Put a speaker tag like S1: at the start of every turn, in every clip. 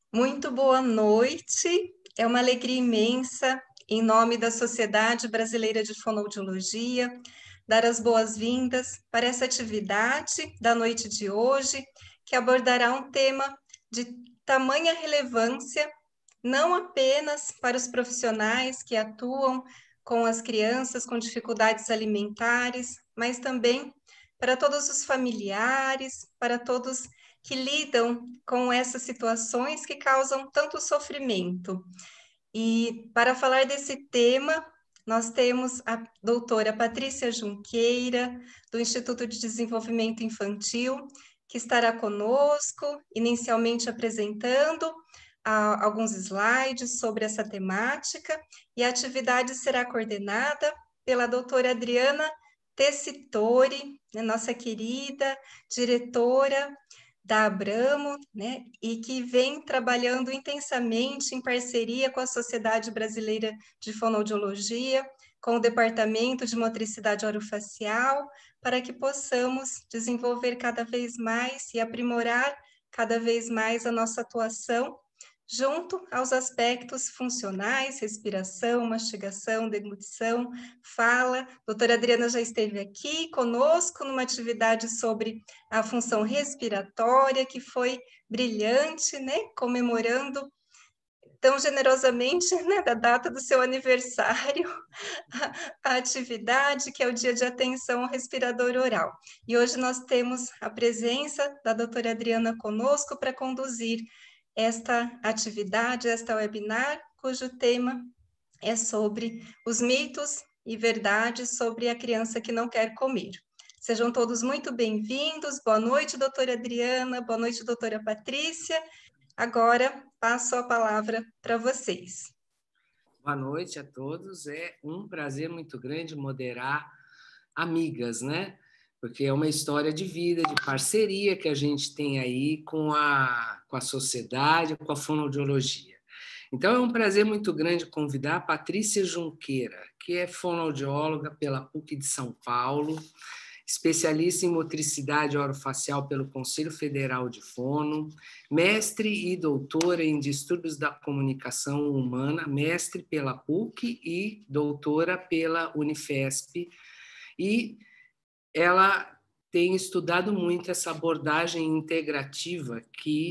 S1: Muito boa noite. É uma alegria imensa, em nome da Sociedade Brasileira de Fonoaudiologia, dar as boas-vindas para essa atividade da noite de hoje, que abordará um tema de tamanha relevância, não apenas para os profissionais que atuam com as crianças com dificuldades alimentares, mas também para todos os familiares, para todos que lidam com essas situações que causam tanto sofrimento. E para falar desse tema, nós temos a doutora Patrícia Junqueira, do Instituto de Desenvolvimento Infantil, que estará conosco, inicialmente apresentando alguns slides sobre essa temática, e a atividade será coordenada pela doutora Adriana Tessitori, né, nossa querida diretora da Abramo, né, e que vem trabalhando intensamente em parceria com a Sociedade Brasileira de Fonoaudiologia, com o Departamento de Motricidade Orofacial, para que possamos desenvolver cada vez mais e aprimorar cada vez mais a nossa atuação junto aos aspectos funcionais, respiração, mastigação, deglutição, fala. A doutora Adriana já esteve aqui conosco numa atividade sobre a função respiratória, que foi brilhante, né? Comemorando tão generosamente, né, da data do seu aniversário, a atividade, que é o Dia de Atenção ao Respirador Oral. E hoje nós temos a presença da doutora Adriana conosco para conduzir esta atividade, esta webinar, cujo tema é sobre os mitos e verdades sobre a criança que não quer comer. Sejam todos muito bem-vindos. Boa noite, doutora Adriana. Boa noite, doutora Patrícia. Agora, passo a palavra para vocês.
S2: Boa noite a todos. É um prazer muito grande moderar amigas, né? Porque é uma história de vida, de parceria que a gente tem aí com a sociedade, com a fonoaudiologia. Então, é um prazer muito grande convidar a Patrícia Junqueira, que é fonoaudióloga pela PUC de São Paulo, especialista em motricidade orofacial pelo Conselho Federal de Fono, mestre e doutora em distúrbios da comunicação humana, mestre pela PUC e doutora pela Unifesp, e ela tem estudado muito essa abordagem integrativa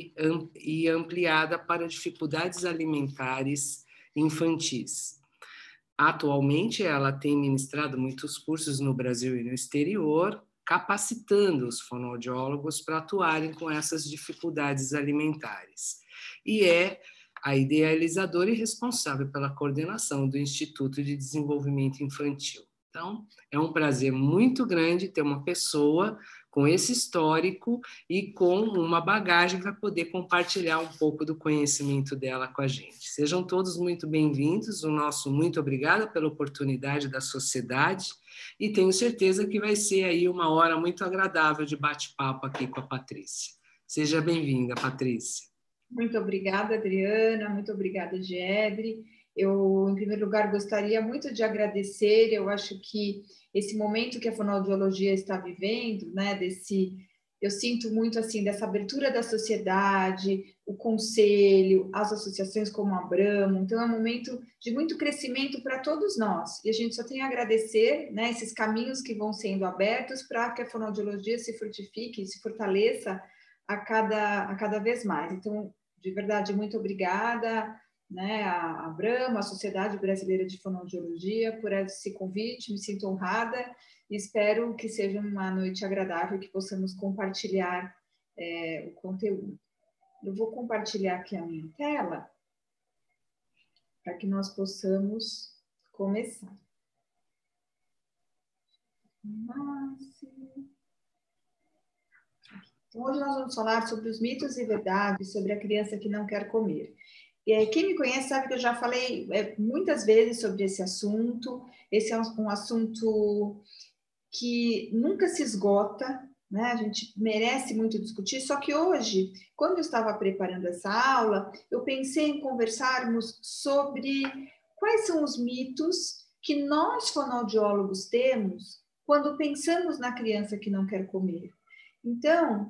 S2: e ampliada para dificuldades alimentares infantis. Atualmente, ela tem ministrado muitos cursos no Brasil e no exterior, capacitando os fonoaudiólogos para atuarem com essas dificuldades alimentares. E é a idealizadora e responsável pela coordenação do Instituto de Desenvolvimento Infantil. Então, é um prazer muito grande ter uma pessoa com esse histórico e com uma bagagem para poder compartilhar um pouco do conhecimento dela com a gente. Sejam todos muito bem-vindos, o nosso muito obrigada pela oportunidade da sociedade, e tenho certeza que vai ser aí uma hora muito agradável de bate-papo aqui com a Patrícia. Seja bem-vinda, Patrícia.
S3: Muito obrigada, Adriana, muito obrigada, Gedre. Eu, em primeiro lugar, gostaria muito de agradecer. Eu acho que esse momento que a fonoaudiologia está vivendo, né, eu sinto muito assim dessa abertura da sociedade, o conselho, as associações como a Abramo. Então, é um momento de muito crescimento para todos nós. E a gente só tem a agradecer, né, esses caminhos que vão sendo abertos para que a fonoaudiologia se frutifique, se fortaleça a cada vez mais. Então, de verdade, muito obrigada, né, a Abramo, a Sociedade Brasileira de Fonoaudiologia, por esse convite, me sinto honrada e espero que seja uma noite agradável, que possamos compartilhar o conteúdo. Eu vou compartilhar aqui a minha tela para que nós possamos começar. Então, hoje nós vamos falar sobre os mitos e verdades sobre a criança que não quer comer. Quem me conhece sabe que eu já falei muitas vezes sobre esse assunto. Esse é um assunto que nunca se esgota, né? A gente merece muito discutir, só que hoje, quando eu estava preparando essa aula, eu pensei em conversarmos sobre quais são os mitos que nós, fonoaudiólogos, temos quando pensamos na criança que não quer comer. Então,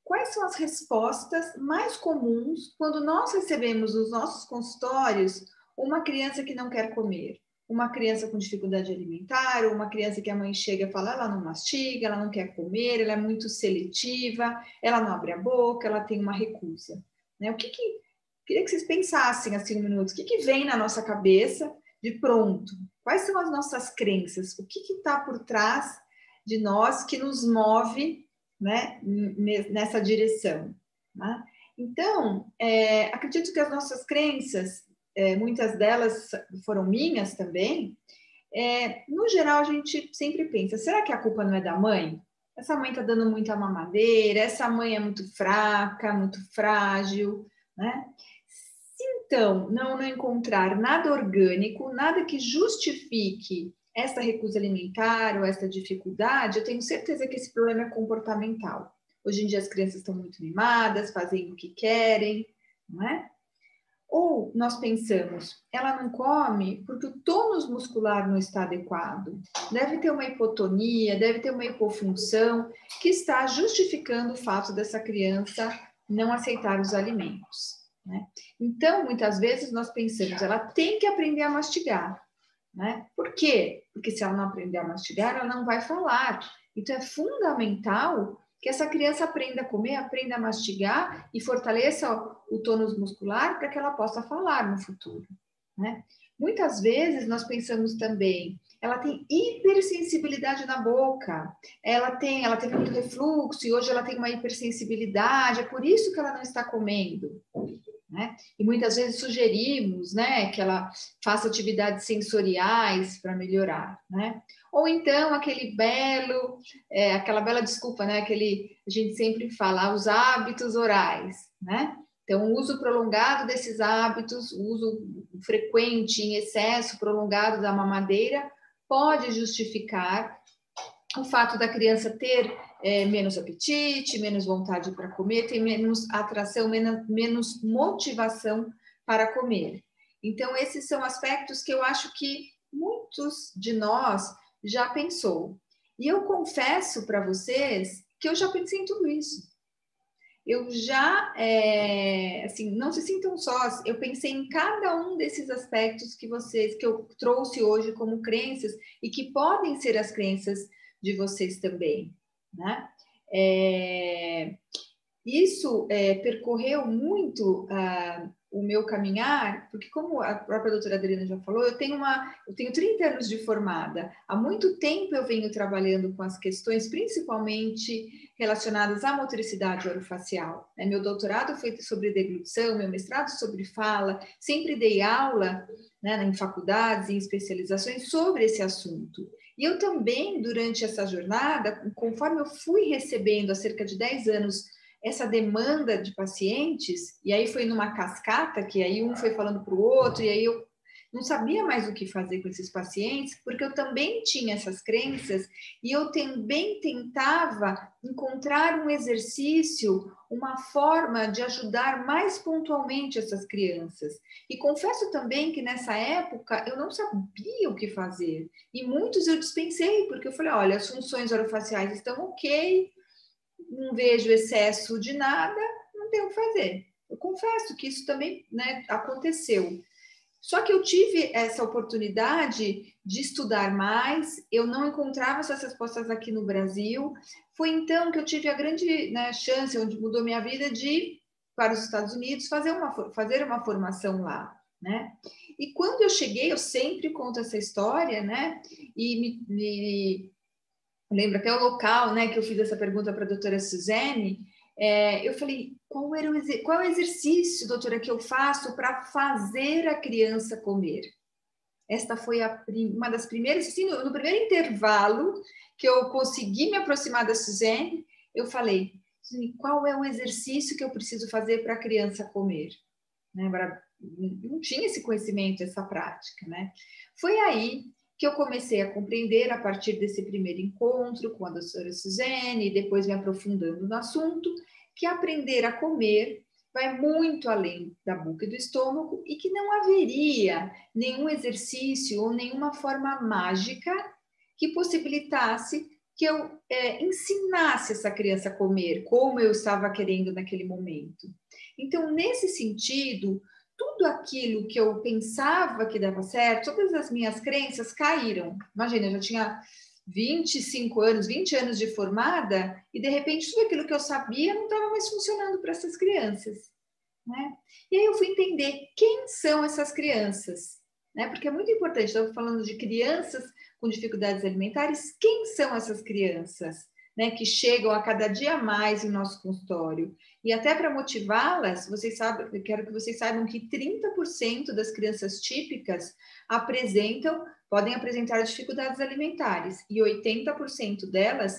S3: quais são as respostas mais comuns quando nós recebemos nos nossos consultórios uma criança que não quer comer, uma criança com dificuldade alimentar, ou uma criança que a mãe chega e fala, ela não mastiga, ela não quer comer, ela é muito seletiva, ela não abre a boca, ela tem uma recusa. Né? Queria que vocês pensassem assim um minuto, o que vem na nossa cabeça de pronto? Quais são as nossas crenças? O que está por trás de nós que nos move, né, nessa direção? Né? Então, acredito que as nossas crenças, muitas delas foram minhas também, no geral a gente sempre pensa, será que a culpa não é da mãe? Essa mãe está dando muita mamadeira, essa mãe é muito fraca, muito frágil, né? Se então não encontrar nada orgânico, nada que justifique essa recusa alimentar ou essa dificuldade, eu tenho certeza que esse problema é comportamental. Hoje em dia as crianças estão muito mimadas, fazem o que querem, não é? Ou nós pensamos, ela não come porque o tônus muscular não está adequado. Deve ter uma hipotonia, deve ter uma hipofunção que está justificando o fato dessa criança não aceitar os alimentos. Né? Então, muitas vezes nós pensamos, ela tem que aprender a mastigar. Né? Por quê? Porque se ela não aprender a mastigar, ela não vai falar. Então, é fundamental que essa criança aprenda a comer, aprenda a mastigar e fortaleça o tônus muscular para que ela possa falar no futuro. Né? Muitas vezes nós pensamos também, ela tem hipersensibilidade na boca, ela teve muito refluxo e hoje ela tem uma hipersensibilidade, é por isso que ela não está comendo. Né? E muitas vezes sugerimos, né, que ela faça atividades sensoriais para melhorar, né? Ou então aquela bela desculpa, né, a gente sempre fala, os hábitos orais, né? Então, o uso prolongado desses hábitos, o uso frequente, em excesso, prolongado da mamadeira, pode justificar o fato da criança ter menos apetite, menos vontade para comer, ter menos atração, menos motivação para comer. Então, esses são aspectos que eu acho que muitos de nós já pensou. E eu confesso para vocês que eu já pensei em tudo isso. Eu já, assim, não se sintam sós, eu pensei em cada um desses aspectos que eu trouxe hoje como crenças e que podem ser as crenças de vocês também, né? Isso percorreu muito o meu caminhar, porque como a própria doutora Adriana já falou, eu tenho 30 anos de formada. Há muito tempo eu venho trabalhando com as questões, principalmente relacionadas à motricidade orofacial. Meu doutorado foi sobre deglutição, meu mestrado sobre fala, sempre dei aula, né, em faculdades, em especializações sobre esse assunto. E eu também, durante essa jornada, conforme eu fui recebendo há cerca de 10 anos essa demanda de pacientes, e aí foi numa cascata, que aí um foi falando para o outro, e aí eu não sabia mais o que fazer com esses pacientes, porque eu também tinha essas crenças, e eu também tentava encontrar um exercício, uma forma de ajudar mais pontualmente essas crianças. E confesso também que nessa época eu não sabia o que fazer, e muitos eu dispensei, porque eu falei, olha, as funções orofaciais estão ok, não vejo excesso de nada, não tenho o que fazer. Eu confesso que isso também, né, aconteceu. Só que eu tive essa oportunidade de estudar mais, eu não encontrava essas respostas aqui no Brasil. Foi então que eu tive a grande, né, chance, onde mudou minha vida, de ir para os Estados Unidos fazer uma formação lá. Né? E quando eu cheguei, eu sempre conto essa história, né? E me lembro até o local, né, que eu fiz essa pergunta para a doutora Suzane, eu falei, qual é o exercício, doutora, que eu faço para fazer a criança comer? Esta foi uma das primeiras, assim, no primeiro intervalo que eu consegui me aproximar da Suzane, eu falei, qual é o exercício que eu preciso fazer para a criança comer? Né? Não tinha esse conhecimento, essa prática, né? Foi aí que eu comecei a compreender, a partir desse primeiro encontro com a doutora Suzane, e depois me aprofundando no assunto, que aprender a comer vai muito além da boca e do estômago e que não haveria nenhum exercício ou nenhuma forma mágica que possibilitasse que eu ensinasse essa criança a comer como eu estava querendo naquele momento. Então, nesse sentido, tudo aquilo que eu pensava que dava certo, todas as minhas crenças caíram. Imagina, eu já tinha 25 anos, 20 anos de formada, e de repente tudo aquilo que eu sabia não estava mais funcionando para essas crianças, né? E aí eu fui entender quem são essas crianças, né? Porque é muito importante, estamos falando de crianças com dificuldades alimentares, quem são essas crianças, né, que chegam a cada dia mais em nosso consultório? E até para motivá-las, vocês sabem, eu quero que vocês saibam que 30% das crianças típicas podem apresentar dificuldades alimentares, e 80% delas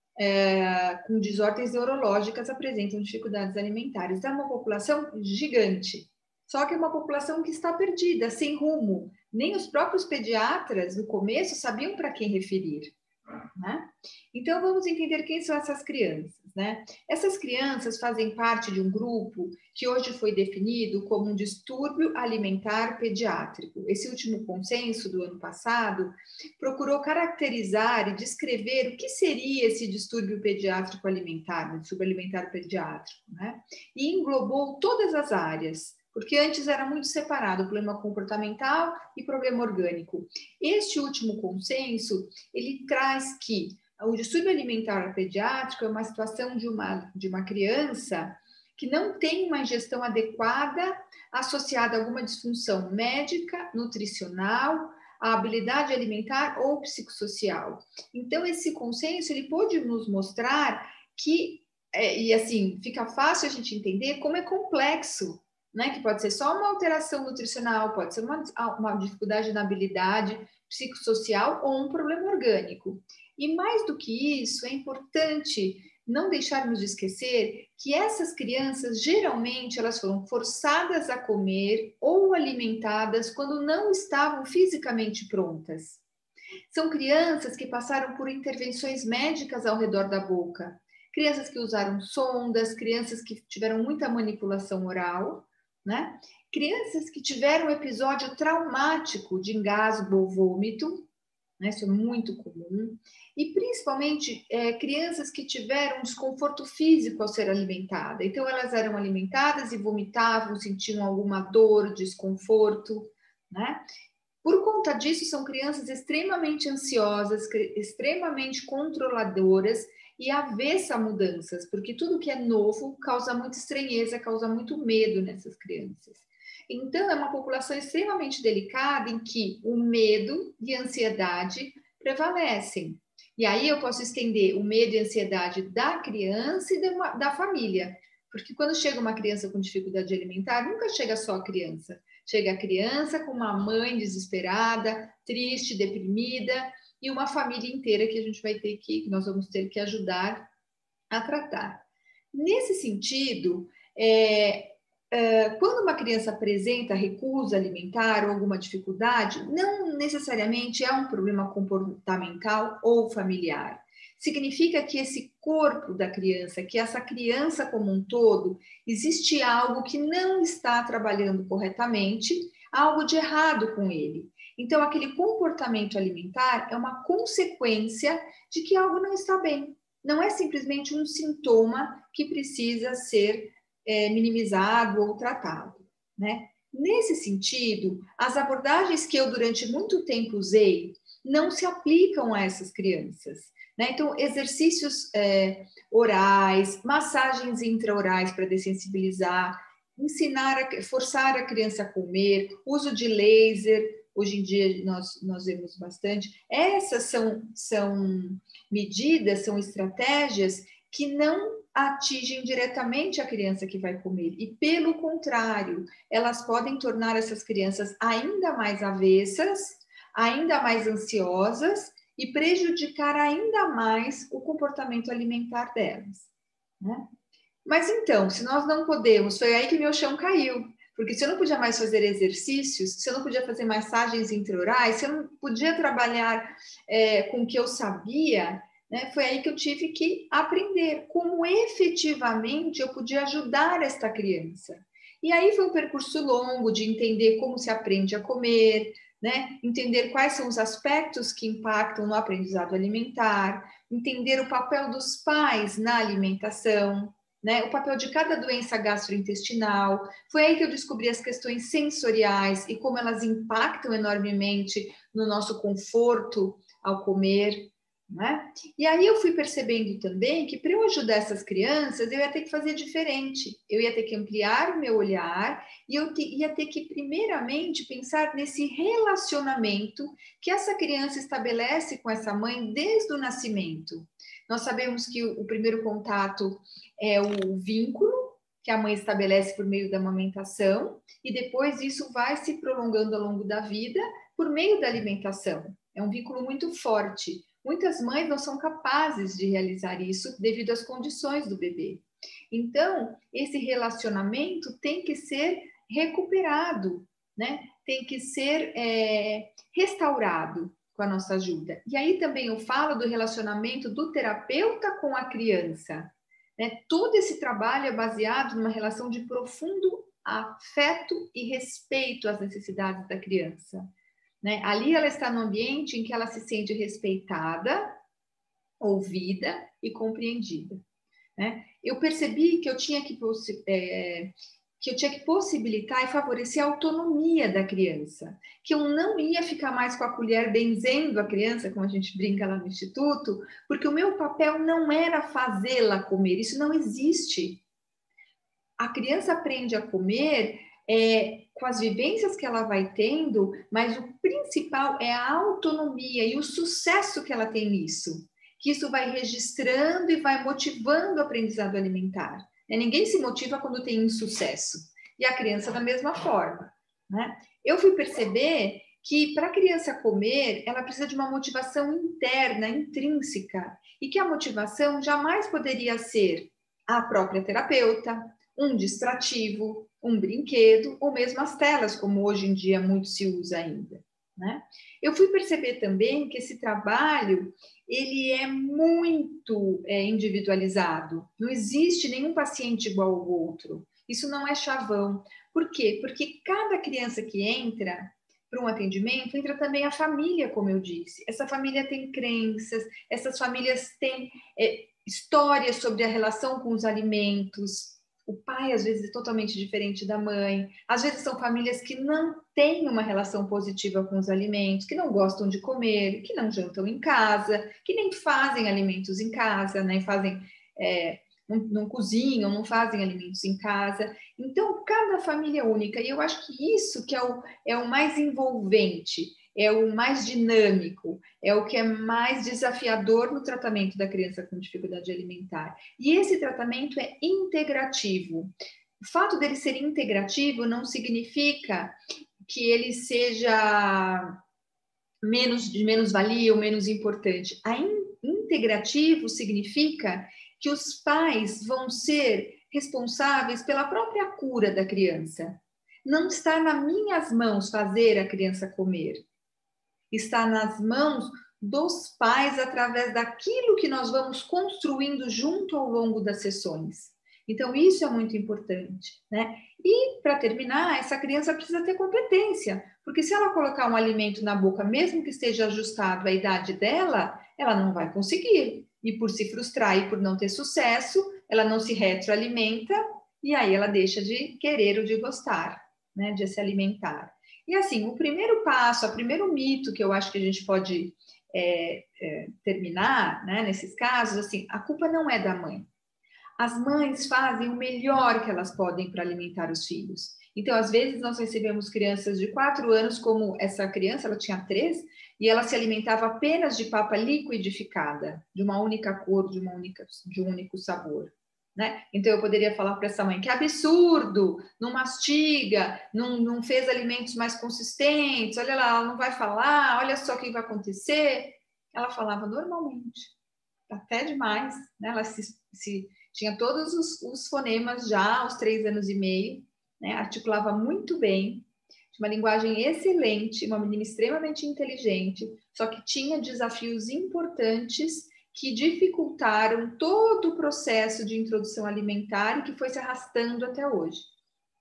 S3: com desordens neurológicas apresentam dificuldades alimentares. É uma população gigante, só que é uma população que está perdida, sem rumo. Nem os próprios pediatras, no começo, sabiam para quem referir, né? Então, vamos entender quem são essas crianças, né? Essas crianças fazem parte de um grupo que hoje foi definido como um distúrbio alimentar pediátrico. Esse último consenso do ano passado procurou caracterizar e descrever o que seria esse distúrbio pediátrico alimentar, distúrbio alimentar pediátrico, né? E englobou todas as áreas, porque antes era muito separado, problema comportamental e problema orgânico. Este último consenso, ele traz que o distúrbio alimentar pediátrico é uma situação de uma criança que não tem uma ingestão adequada associada a alguma disfunção médica, nutricional, a habilidade alimentar ou psicossocial. Então, esse consenso, ele pode nos mostrar que, e assim, fica fácil a gente entender como é complexo, né? Que pode ser só uma alteração nutricional, pode ser uma dificuldade na habilidade psicossocial ou um problema orgânico. E mais do que isso, é importante não deixarmos de esquecer que essas crianças, geralmente, elas foram forçadas a comer ou alimentadas quando não estavam fisicamente prontas. São crianças que passaram por intervenções médicas ao redor da boca, crianças que usaram sondas, crianças que tiveram muita manipulação oral, né? Crianças que tiveram um episódio traumático de engasgo ou vômito, né? Isso é muito comum. E principalmente crianças que tiveram um desconforto físico ao ser alimentada. Então, elas eram alimentadas e vomitavam, sentiam alguma dor, desconforto, né? Por conta disso, são crianças extremamente ansiosas, extremamente controladoras e avessa a mudanças, porque tudo que é novo causa muita estranheza, causa muito medo nessas crianças. Então, é uma população extremamente delicada em que o medo e a ansiedade prevalecem. E aí eu posso estender o medo e a ansiedade da criança e da família, porque quando chega uma criança com dificuldade alimentar, nunca chega só a criança. Chega a criança com uma mãe desesperada, triste, deprimida, e uma família inteira que nós vamos ter que ajudar a tratar. Nesse sentido, quando uma criança apresenta recusa alimentar ou alguma dificuldade, não necessariamente é um problema comportamental ou familiar. Significa que esse corpo da criança, que essa criança como um todo, existe algo que não está trabalhando corretamente, algo de errado com ele. Então, aquele comportamento alimentar é uma consequência de que algo não está bem. Não é simplesmente um sintoma que precisa ser minimizado ou tratado, né? Nesse sentido, as abordagens que eu durante muito tempo usei não se aplicam a essas crianças, né? Então, exercícios orais, massagens intraorais para dessensibilizar, forçar a criança a comer, uso de laser, hoje em dia nós vemos bastante. Essas são medidas, são estratégias que não atingem diretamente a criança que vai comer. E, pelo contrário, elas podem tornar essas crianças ainda mais avessas, ainda mais ansiosas e prejudicar ainda mais o comportamento alimentar delas, né? Mas então, se nós não podemos, foi aí que meu chão caiu. Porque se eu não podia mais fazer exercícios, se eu não podia fazer massagens intraorais, se eu não podia trabalhar com o que eu sabia, né, foi aí que eu tive que aprender como efetivamente eu podia ajudar esta criança. E aí foi um percurso longo de entender como se aprende a comer, né? Entender quais são os aspectos que impactam no aprendizado alimentar, entender o papel dos pais na alimentação, né? O papel de cada doença gastrointestinal. Foi aí que eu descobri as questões sensoriais e como elas impactam enormemente no nosso conforto ao comer, né? E aí eu fui percebendo também que para eu ajudar essas crianças, eu ia ter que fazer diferente. Eu ia ter que ampliar o meu olhar e eu ia ter que, primeiramente, pensar nesse relacionamento que essa criança estabelece com essa mãe desde o nascimento. Nós sabemos que o primeiro contato é o vínculo que a mãe estabelece por meio da amamentação e depois isso vai se prolongando ao longo da vida por meio da alimentação. É um vínculo muito forte. Muitas mães não são capazes de realizar isso devido às condições do bebê. Então, esse relacionamento tem que ser recuperado, né? Tem que ser restaurado com a nossa ajuda. E aí também eu falo do relacionamento do terapeuta com a criança, né? Todo esse trabalho é baseado numa relação de profundo afeto e respeito às necessidades da criança. Né? Ali ela está no ambiente em que ela se sente respeitada, ouvida e compreendida. Né? Eu percebi que eu tinha que possibilitar e favorecer a autonomia da criança, que eu não ia ficar mais com a colher benzendo a criança, como a gente brinca lá no Instituto, porque o meu papel não era fazê-la comer, isso não existe. A criança aprende a comer com as vivências que ela vai tendo, mas o principal é a autonomia e o sucesso que ela tem nisso. Que isso vai registrando e vai motivando o aprendizado alimentar. Ninguém se motiva quando tem insucesso. E a criança da mesma forma. Né? Eu fui perceber que para a criança comer, ela precisa de uma motivação interna, intrínseca. E que a motivação jamais poderia ser a própria terapeuta, um distrativo, um brinquedo, ou mesmo as telas, como hoje em dia muito se usa ainda. Né? Eu fui perceber também que esse trabalho ele é muito individualizado. Não existe nenhum paciente igual ao outro. Isso não é chavão. Por quê? Porque cada criança que entra para um atendimento, entra também a família, como eu disse. Essa família tem crenças, essas famílias têm histórias sobre a relação com os alimentos. O pai, às vezes, é totalmente diferente da mãe. Às vezes, são famílias que não têm uma relação positiva com os alimentos, que não gostam de comer, que não jantam em casa, que nem fazem alimentos em casa, nem fazem, não cozinham, não fazem alimentos em casa. Então, cada família é única. E eu acho que isso que é o mais envolvente, é o mais dinâmico, é o que é mais desafiador no tratamento da criança com dificuldade alimentar. E esse tratamento é integrativo. O fato dele ser integrativo não significa que ele seja de menos valia ou menos importante. Integrativo significa que os pais vão ser responsáveis pela própria cura da criança. Não está nas minhas mãos fazer a criança comer. Está nas mãos dos pais através daquilo que nós vamos construindo junto ao longo das sessões. Então, isso é muito importante, né? E, para terminar, essa criança precisa ter competência, porque se ela colocar um alimento na boca, mesmo que esteja ajustado à idade dela, ela não vai conseguir. E por se frustrar e por não ter sucesso, ela não se retroalimenta e aí ela deixa de querer ou de gostar, né? De se alimentar. E assim, o primeiro passo, o primeiro mito que eu acho que a gente pode terminar, né, nesses casos, assim, a culpa não é da mãe. As mães fazem o melhor que elas podem para alimentar os filhos. Então, às vezes, nós recebemos crianças de 4 anos, como essa criança, ela tinha 3, e ela se alimentava apenas de papa liquidificada, de uma única cor, de um único sabor. Né? Então, eu poderia falar para essa mãe, que absurdo, não mastiga, não fez alimentos mais consistentes, olha lá, ela não vai falar, olha só o que vai acontecer. Ela falava normalmente, até demais, né? Ela tinha todos os fonemas já aos 3 anos e meio, né? Articulava muito bem, tinha uma linguagem excelente, uma menina extremamente inteligente, só que tinha desafios importantes que dificultaram todo o processo de introdução alimentar e que foi se arrastando até hoje.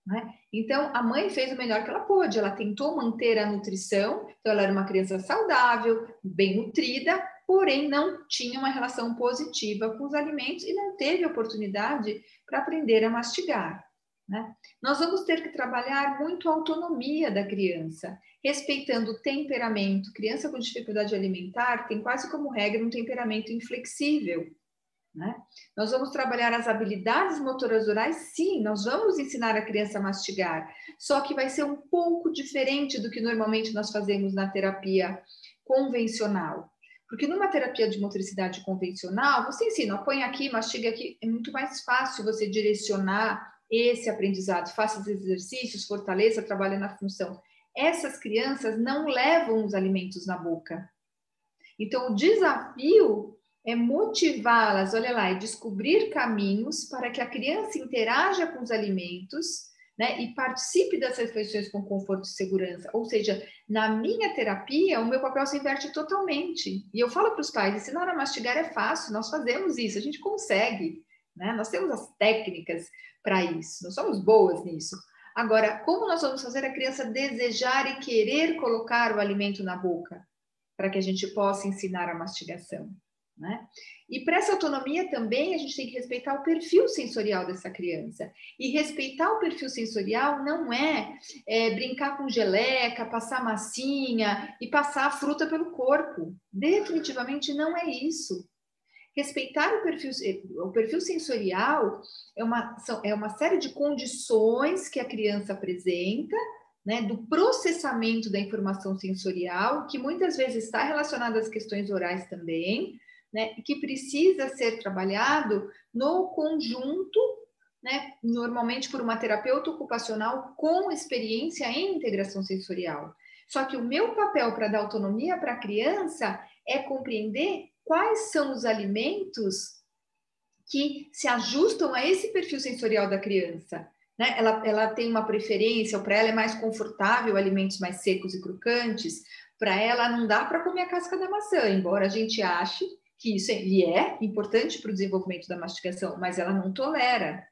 S3: né? Então, a mãe fez o melhor que ela pôde, ela tentou manter a nutrição, então ela era uma criança saudável, bem nutrida, porém não tinha uma relação positiva com os alimentos e não teve oportunidade para aprender a mastigar, né? Nós vamos ter que trabalhar muito a autonomia da criança, respeitando o temperamento. Criança com dificuldade alimentar tem quase como regra um temperamento inflexível, né? Nós vamos trabalhar as habilidades motoras orais, sim, nós vamos ensinar a criança a mastigar, só que vai ser um pouco diferente do que normalmente nós fazemos na terapia convencional. Porque numa terapia de motricidade convencional, você ensina, põe aqui, mastiga aqui, é muito mais fácil você direcionar esse aprendizado, faça os exercícios, fortaleça, trabalhe na função. Essas crianças não levam os alimentos na boca. Então, o desafio é motivá-las, olha lá, e descobrir caminhos para que a criança interaja com os alimentos, né, e participe das refeições com conforto e segurança. Ou seja, na minha terapia, o meu papel se inverte totalmente. E eu falo para os pais, ensinar a mastigar é fácil, nós fazemos isso, a gente consegue, né? Nós temos as técnicas para isso, nós somos boas nisso. Agora, como nós vamos fazer a criança desejar e querer colocar o alimento na boca, para que a gente possa ensinar a mastigação, né? E para essa autonomia também a gente tem que respeitar o perfil sensorial dessa criança. E respeitar o perfil sensorial não é brincar com geleca, passar massinha e passar a fruta pelo corpo. Definitivamente não é isso. Respeitar o perfil sensorial é uma série de condições que a criança apresenta, né, do processamento da informação sensorial, que muitas vezes está relacionado às questões orais também, né, e que precisa ser trabalhado no conjunto, né, normalmente por uma terapeuta ocupacional com experiência em integração sensorial. Só que o meu papel para dar autonomia para a criança é compreender quais são os alimentos que se ajustam a esse perfil sensorial da criança, né? Ela tem uma preferência, ou para ela é mais confortável alimentos mais secos e crocantes, para ela não dá para comer a casca da maçã, embora a gente ache que isso é importante para o desenvolvimento da mastigação, mas ela não tolera,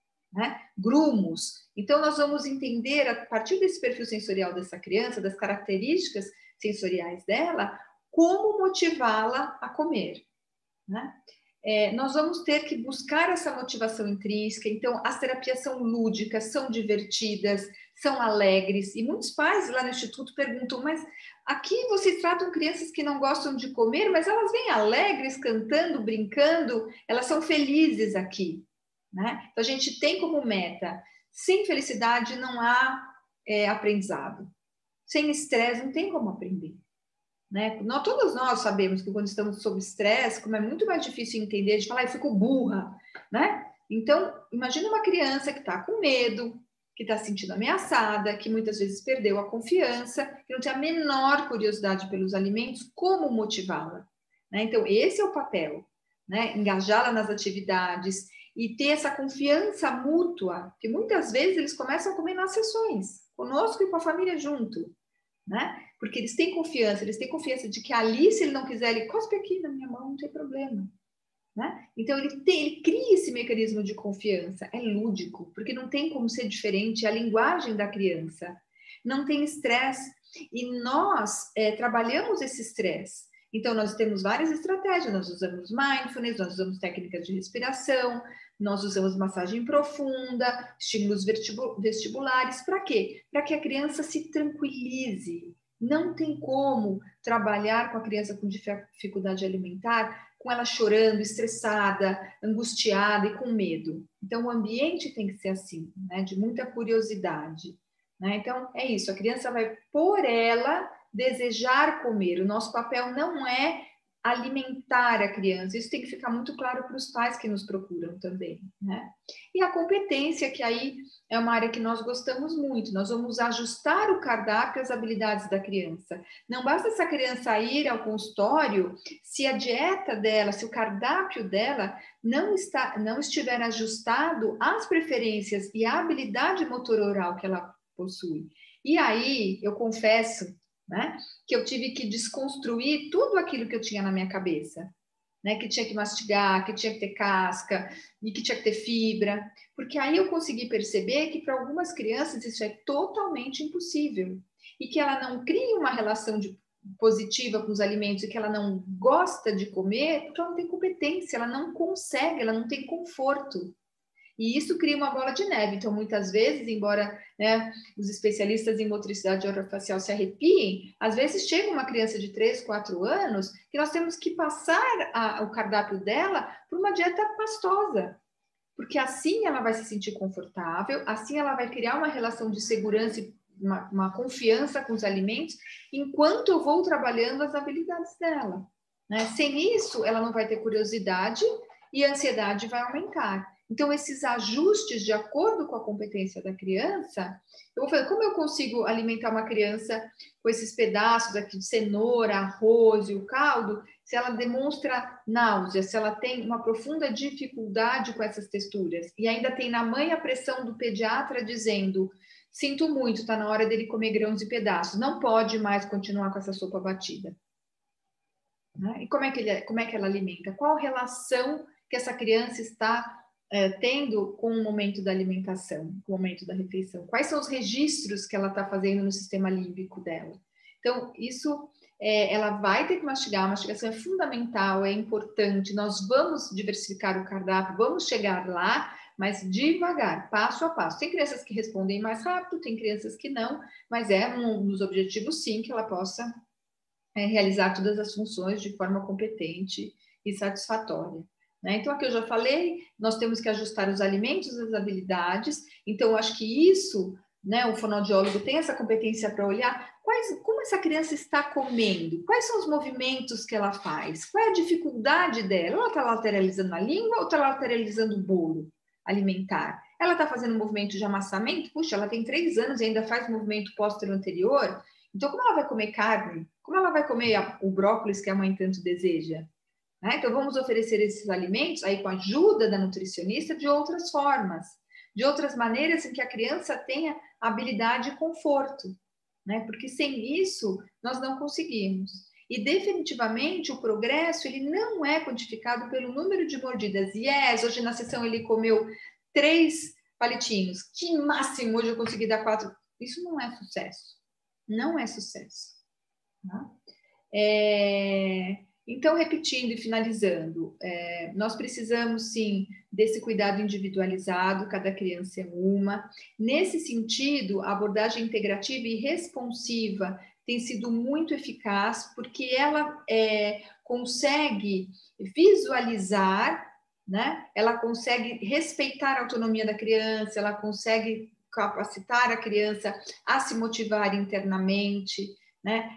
S3: né? Grumos. Então, nós vamos entender, a partir desse perfil sensorial dessa criança, das características sensoriais dela, como motivá-la a comer, né? Nós vamos ter que buscar essa motivação intrínseca. Então, as terapias são lúdicas, são divertidas, são alegres. E muitos pais lá no Instituto perguntam, mas aqui vocês tratam crianças que não gostam de comer, mas elas vêm alegres, cantando, brincando, elas são felizes aqui, né? Então, a gente tem como meta, sem felicidade não há aprendizado. Sem estresse não tem como aprender. Né? Todos nós sabemos que quando estamos sob estresse, como é muito mais difícil entender, de falar, eu fico burra, né? Então, imagina uma criança que está com medo, que está se sentindo ameaçada, que muitas vezes perdeu a confiança, que não tem a menor curiosidade pelos alimentos, como motivá-la? Né? Então, esse é o papel, né? Engajá-la nas atividades e ter essa confiança mútua, que muitas vezes eles começam a comer nas sessões, conosco e com a família junto, né? Porque eles têm confiança de que ali, se ele não quiser, ele cospe aqui na minha mão, não tem problema, né? Então, ele cria esse mecanismo de confiança, é lúdico, porque não tem como ser diferente, é a linguagem da criança, não tem estresse, e nós trabalhamos esse estresse. Então, nós temos várias estratégias, nós usamos mindfulness, nós usamos técnicas de respiração, nós usamos massagem profunda, estímulos vestibulares, para quê? Para que a criança se tranquilize. Não tem como trabalhar com a criança com dificuldade alimentar, com ela chorando, estressada, angustiada e com medo. Então, o ambiente tem que ser assim, né? De muita curiosidade, né? Então, é isso, a criança vai, por ela, desejar comer. O nosso papel não é alimentar a criança, isso tem que ficar muito claro para os pais que nos procuram também, né? E a competência, que aí é uma área que nós gostamos muito, nós vamos ajustar o cardápio às habilidades da criança. Não basta essa criança ir ao consultório se a dieta dela, se o cardápio dela não estiver ajustado às preferências e à habilidade motor oral que ela possui. E aí, eu confesso, né, que eu tive que desconstruir tudo aquilo que eu tinha na minha cabeça, né, que tinha que mastigar, que tinha que ter casca e que tinha que ter fibra, porque aí eu consegui perceber que para algumas crianças isso é totalmente impossível e que ela não cria uma relação positiva com os alimentos e que ela não gosta de comer porque ela não tem competência, ela não consegue, ela não tem conforto. E isso cria uma bola de neve. Então, muitas vezes, embora, né, os especialistas em motricidade orofacial se arrepiem, às vezes chega uma criança de 3, 4 anos que nós temos que passar o cardápio dela por uma dieta pastosa, porque assim ela vai se sentir confortável, assim ela vai criar uma relação de segurança e uma confiança com os alimentos, enquanto eu vou trabalhando as habilidades dela, né? Sem isso, ela não vai ter curiosidade e a ansiedade vai aumentar. Então, esses ajustes de acordo com a competência da criança, eu vou fazer, como eu consigo alimentar uma criança com esses pedaços aqui de cenoura, arroz e o caldo, se ela demonstra náusea, se ela tem uma profunda dificuldade com essas texturas, e ainda tem na mãe a pressão do pediatra dizendo, sinto muito, está na hora dele comer grãos e pedaços, não pode mais continuar com essa sopa batida. Né? E como é que ela alimenta? Qual relação que essa criança está tendo com o momento da alimentação, com o momento da refeição? Quais são os registros que ela está fazendo no sistema límbico dela? Então, isso ela vai ter que mastigar, a mastigação é fundamental, é importante, nós vamos diversificar o cardápio, vamos chegar lá, mas devagar, passo a passo. Tem crianças que respondem mais rápido, tem crianças que não, mas é um dos objetivos, sim, que ela possa realizar todas as funções de forma competente e satisfatória. Né? Então, aqui eu já falei, nós temos que ajustar os alimentos, as habilidades. Então, eu acho que isso, né, o fonoaudiólogo tem essa competência para olhar como essa criança está comendo, quais são os movimentos que ela faz, qual é a dificuldade dela, ela está lateralizando a língua ou está lateralizando o bolo alimentar? Ela está fazendo um movimento de amassamento? Puxa, ela tem 3 anos e ainda faz movimento póstero anterior, então como ela vai comer carne? Como ela vai comer o brócolis que a mãe tanto deseja? Né? Então, vamos oferecer esses alimentos aí com a ajuda da nutricionista de outras formas, de outras maneiras em que a criança tenha habilidade e conforto, né? Porque sem isso, nós não conseguimos. E definitivamente o progresso, ele não é quantificado pelo número de mordidas. Yes, hoje na sessão ele comeu 3 palitinhos. Que máximo, hoje eu consegui dar 4. Isso não é sucesso. Não é sucesso. Tá? Então, repetindo e finalizando, nós precisamos, sim, desse cuidado individualizado, cada criança é uma. Nesse sentido, a abordagem integrativa e responsiva tem sido muito eficaz, porque ela consegue visualizar, né? Ela consegue respeitar a autonomia da criança, ela consegue capacitar a criança a se motivar internamente, né?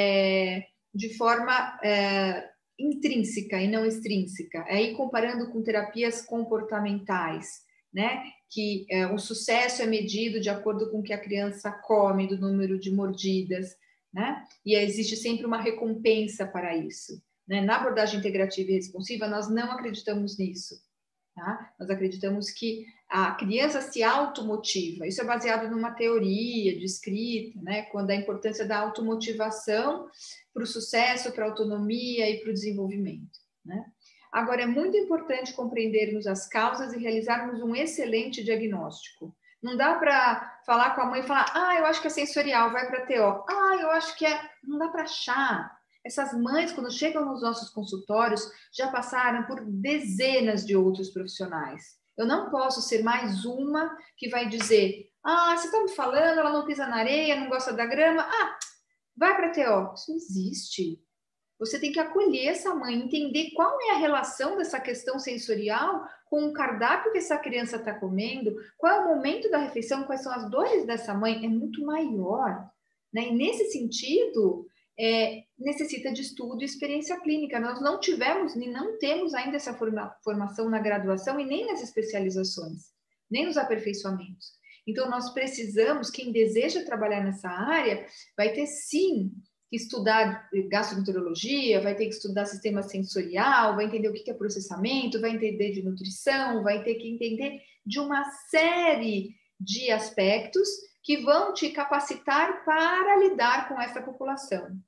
S3: De forma intrínseca e não extrínseca, aí comparando com terapias comportamentais, né? Que o sucesso é medido de acordo com o que a criança come, do número de mordidas, né? E existe sempre uma recompensa para isso. Né? Na abordagem integrativa e responsiva, nós não acreditamos nisso. Tá? Nós acreditamos que a criança se automotiva. Isso é baseado numa teoria de escrita, né? Quando a importância da automotivação para o sucesso, para a autonomia e para o desenvolvimento. Né? Agora, é muito importante compreendermos as causas e realizarmos um excelente diagnóstico. Não dá para falar com a mãe e falar, eu acho que é sensorial, vai para TO. Eu acho que é... Não dá para achar. Essas mães, quando chegam nos nossos consultórios, já passaram por dezenas de outros profissionais. Eu não posso ser mais uma que vai dizer, você está me falando, ela não pisa na areia, não gosta da grama, vai para a TO. Isso não existe. Você tem que acolher essa mãe, entender qual é a relação dessa questão sensorial com o cardápio que essa criança está comendo, qual é o momento da refeição, quais são as dores dessa mãe, é muito maior. Né? E nesse sentido, necessita de estudo e experiência clínica. Nós não tivemos, nem não temos ainda essa formação na graduação e nem nas especializações, nem nos aperfeiçoamentos. Então, nós precisamos, quem deseja trabalhar nessa área, vai ter sim que estudar gastroenterologia, vai ter que estudar sistema sensorial, vai entender o que é processamento, vai entender de nutrição, vai ter que entender de uma série de aspectos que vão te capacitar para lidar com essa população.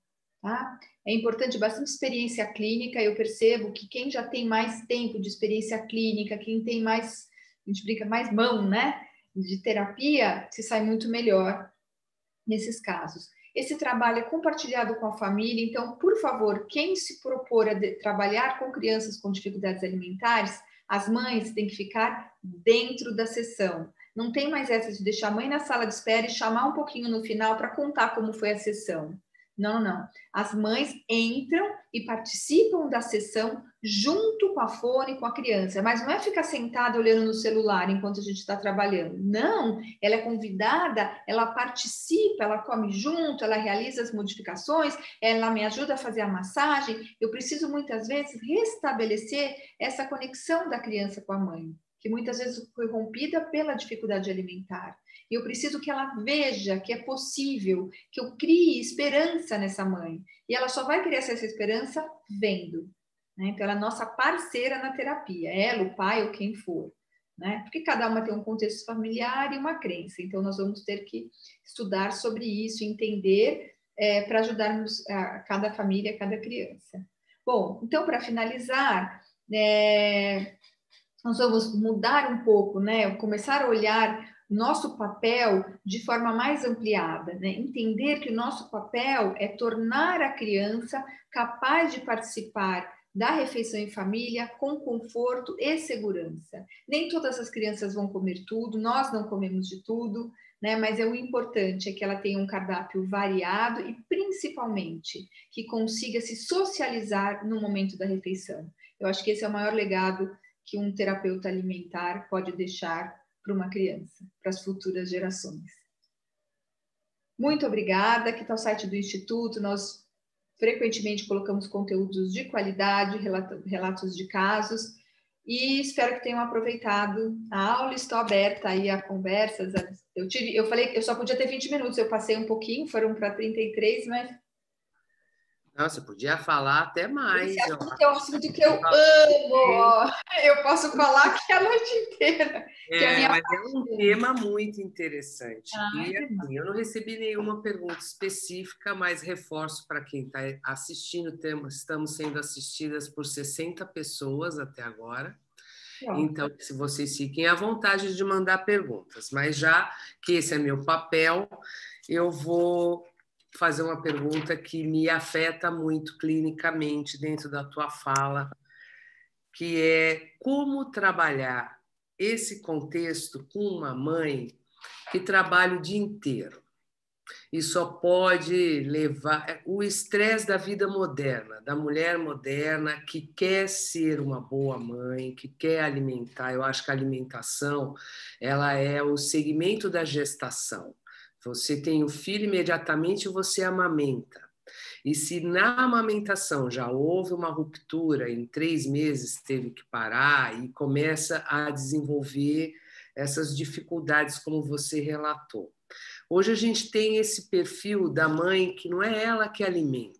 S3: tá? É importante bastante experiência clínica. Eu percebo que quem já tem mais tempo de experiência clínica, quem tem mais, a gente brinca, mais mão, né, de terapia, se sai muito melhor nesses casos. Esse trabalho é compartilhado com a família, então, por favor, quem se propor a trabalhar com crianças com dificuldades alimentares, as mães têm que ficar dentro da sessão. Não tem mais essa de deixar a mãe na sala de espera e chamar um pouquinho no final para contar como foi a sessão. Não, não. As mães entram e participam da sessão junto com a fone, com a criança. Mas não é ficar sentada olhando no celular enquanto a gente está trabalhando. Não, ela é convidada, ela participa, ela come junto, ela realiza as modificações, ela me ajuda a fazer a massagem. Eu preciso muitas vezes restabelecer essa conexão da criança com a mãe, que muitas vezes foi rompida pela dificuldade alimentar. E eu preciso que ela veja que é possível, que eu crie esperança nessa mãe. E ela só vai criar essa esperança vendo, né? Então, ela é nossa parceira na terapia, ela, o pai ou quem for, né? Porque cada uma tem um contexto familiar e uma crença. Então, nós vamos ter que estudar sobre isso, entender, para ajudarmos a cada família, a cada criança. Bom, então, para finalizar, nós vamos mudar um pouco, né? Começar a olhar nosso papel de forma mais ampliada, né? Entender que o nosso papel é tornar a criança capaz de participar da refeição em família com conforto e segurança. Nem todas as crianças vão comer tudo, nós não comemos de tudo, né? Mas o importante é que ela tenha um cardápio variado e, principalmente, que consiga se socializar no momento da refeição. Eu acho que esse é o maior legado que um terapeuta alimentar pode deixar para uma criança, para as futuras gerações. Muito obrigada. Aqui está o site do Instituto. Nós frequentemente colocamos conteúdos de qualidade, relatos de casos, e espero que tenham aproveitado a aula. Estou aberta aí a conversas. Eu falei que eu só podia ter 20 minutos, eu passei um pouquinho, foram para 33, mas...
S2: Não, você podia falar até mais.
S3: Esse assunto é um assunto que eu amo. Eu posso falar aqui a noite inteira.
S2: Mas é um tema muito interessante. E assim, eu não recebi nenhuma pergunta específica, mas reforço para quem está assistindo, estamos sendo assistidas por 60 pessoas até agora. Então, se vocês fiquem à vontade de mandar perguntas, mas já que esse é meu papel, eu vou fazer uma pergunta que me afeta muito clinicamente dentro da tua fala, que é como trabalhar esse contexto com uma mãe que trabalha o dia inteiro e só pode levar o estresse da vida moderna, da mulher moderna que quer ser uma boa mãe, que quer alimentar. Eu acho que a alimentação ela é o segmento da gestação. Você tem o filho, imediatamente você amamenta. E se na amamentação já houve uma ruptura, em 3 meses teve que parar e começa a desenvolver essas dificuldades como você relatou. Hoje a gente tem esse perfil da mãe que não é ela que alimenta,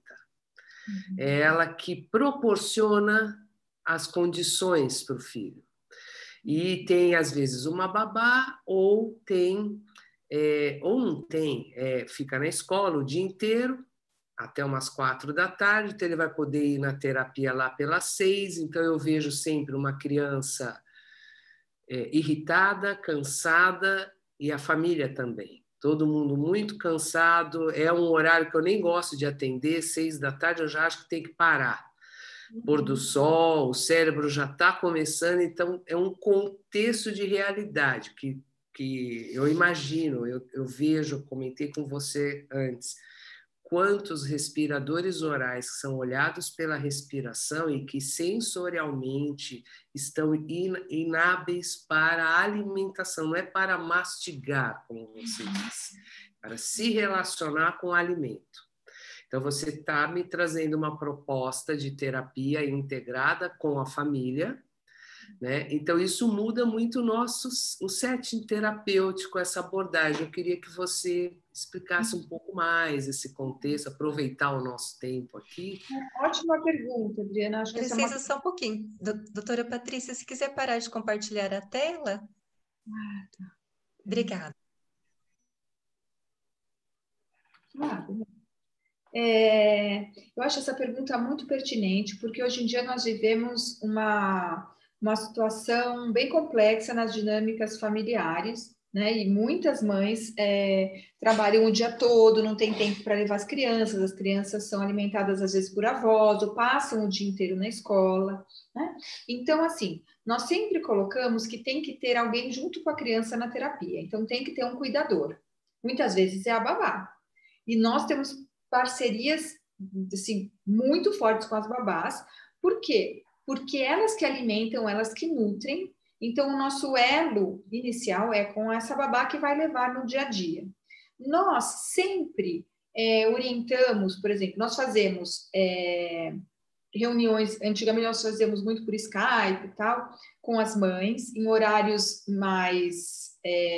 S2: é ela que proporciona as condições para o filho. E tem, às vezes, uma babá ou tem... ou não tem, fica na escola o dia inteiro, até umas 4 da tarde, então ele vai poder ir na terapia lá pelas 6, então eu vejo sempre uma criança irritada, cansada, e a família também. Todo mundo muito cansado, é um horário que eu nem gosto de atender, 6 da tarde eu já acho que tem que parar. Pôr do sol, o cérebro já está começando, então é um contexto de realidade que eu imagino, eu vejo, comentei com você antes, quantos respiradores orais são olhados pela respiração e que sensorialmente estão inábeis para a alimentação, não é para mastigar, como você disse, para se relacionar com o alimento. Então, você está me trazendo uma proposta de terapia integrada com a família, né? Então, isso muda muito o setting terapêutico, essa abordagem. Eu queria que você explicasse um pouco mais esse contexto, aproveitar o nosso tempo aqui.
S3: Ótima pergunta, Adriana. Acho que essa é uma...
S1: só um pouquinho. Doutora Patrícia, se quiser parar de compartilhar a tela.
S3: Tá.
S1: Obrigada.
S3: Eu acho essa pergunta muito pertinente, porque hoje em dia nós vivemos uma situação bem complexa nas dinâmicas familiares, né? E muitas mães trabalham o dia todo, não tem tempo para levar as crianças são alimentadas às vezes por avós, ou passam o dia inteiro na escola, né? Então, assim, nós sempre colocamos que tem que ter alguém junto com a criança na terapia, então tem que ter um cuidador. Muitas vezes é a babá. E nós temos parcerias assim, muito fortes com as babás. Por quê? Porque elas que alimentam, elas que nutrem. Então, o nosso elo inicial é com essa babá que vai levar no dia a dia. Nós sempre orientamos, por exemplo, nós fazemos reuniões, antigamente nós fazíamos muito por Skype e tal, com as mães, em horários mais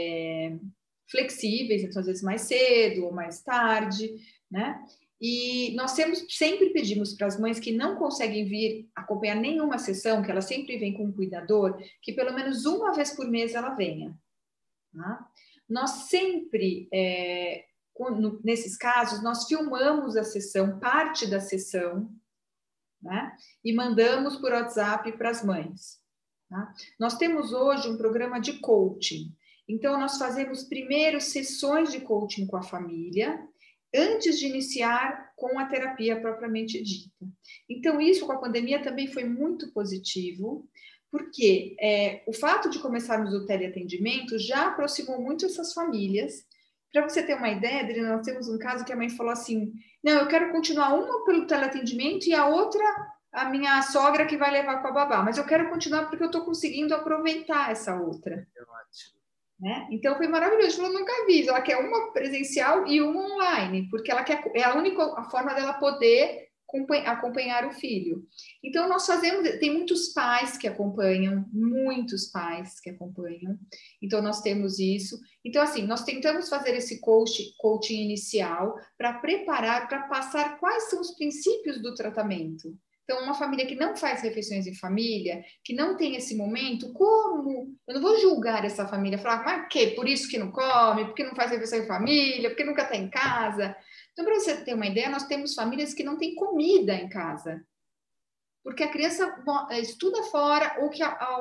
S3: flexíveis, então às vezes mais cedo ou mais tarde, né? E nós sempre pedimos para as mães que não conseguem vir acompanhar nenhuma sessão, que ela sempre vem com um cuidador, que pelo menos uma vez por mês ela venha. Tá? Nós sempre, nesses casos, nós filmamos a sessão, parte da sessão, né? E mandamos por WhatsApp para as mães. Tá? Nós temos hoje um programa de coaching. Então, nós fazemos primeiro sessões de coaching com a família, antes de iniciar com a terapia propriamente dita. Então, isso com a pandemia também foi muito positivo, porque o fato de começarmos o teleatendimento já aproximou muito essas famílias. Para você ter uma ideia, Adriana, nós temos um caso que a mãe falou assim, não, eu quero continuar uma pelo teleatendimento e a outra a minha sogra que vai levar com a babá, mas eu quero continuar porque eu estou conseguindo aproveitar essa outra.
S2: É ótimo.
S3: Né? Então foi maravilhoso, ela nunca vi, ela quer uma presencial e uma online, porque ela quer, é a única forma dela poder acompanhar o filho. Então nós fazemos, tem muitos pais que acompanham, então nós temos isso. Então assim, nós tentamos fazer esse coaching inicial para preparar, para passar quais são os princípios do tratamento. Então, uma família que não faz refeições em família, que não tem esse momento, como? Eu não vou julgar essa família, falar, mas que? Por isso que não come, porque não faz refeição em família, porque nunca está em casa. Então, para você ter uma ideia, nós temos famílias que não têm comida em casa. Porque a criança estuda fora, ou que a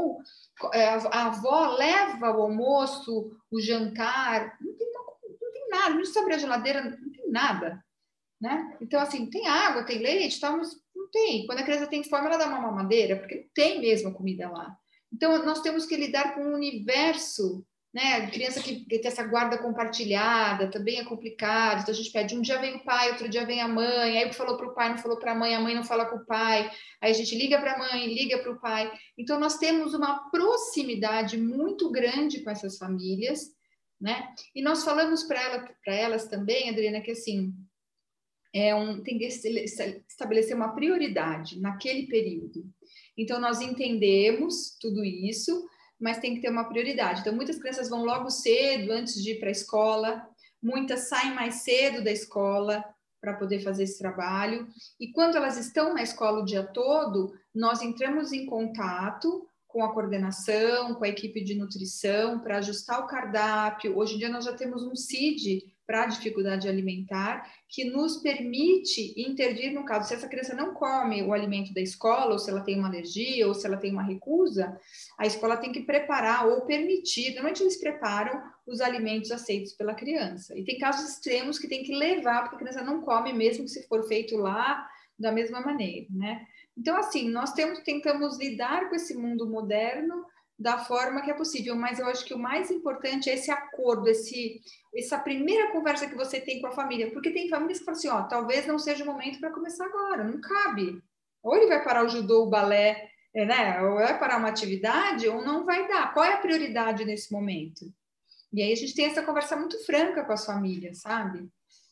S3: avó leva o almoço, o jantar, não tem nada, não se abre a geladeira, não tem nada. Né? Então, assim, tem água, tem leite, tal, mas não tem. Quando a criança tem fome, ela dá uma mamadeira, porque não tem mesmo comida lá. Então, nós temos que lidar com um universo, né? Criança que tem essa guarda compartilhada, também é complicado. Então, a gente pede, um dia vem o pai, outro dia vem a mãe, aí falou para o pai, não falou para a mãe não fala com o pai, aí a gente liga para a mãe, liga para o pai. Então, nós temos uma proximidade muito grande com essas famílias, né? E nós falamos para elas também, Adriana, que assim, tem que estabelecer uma prioridade naquele período. Então, nós entendemos tudo isso, mas tem que ter uma prioridade. Então, muitas crianças vão logo cedo, antes de ir para a escola, muitas saem mais cedo da escola para poder fazer esse trabalho, e quando elas estão na escola o dia todo, nós entramos em contato com a coordenação, com a equipe de nutrição, para ajustar o cardápio. Hoje em dia, nós já temos um CID para a dificuldade alimentar, que nos permite intervir no caso. Se essa criança não come o alimento da escola, ou se ela tem uma alergia, ou se ela tem uma recusa, a escola tem que preparar ou permitir. Normalmente eles preparam os alimentos aceitos pela criança. E tem casos extremos que tem que levar, porque a criança não come, mesmo que se for feito lá da mesma maneira, né? Então, assim, nós tentamos lidar com esse mundo moderno da forma que é possível, mas eu acho que o mais importante é esse acordo, essa primeira conversa que você tem com a família, porque tem famílias que falam assim, ó, talvez não seja o momento para começar agora, não cabe. Ou ele vai parar o judô, o balé, né? Ou vai parar uma atividade, ou não vai dar. Qual é a prioridade nesse momento? E aí a gente tem essa conversa muito franca com as famílias, sabe?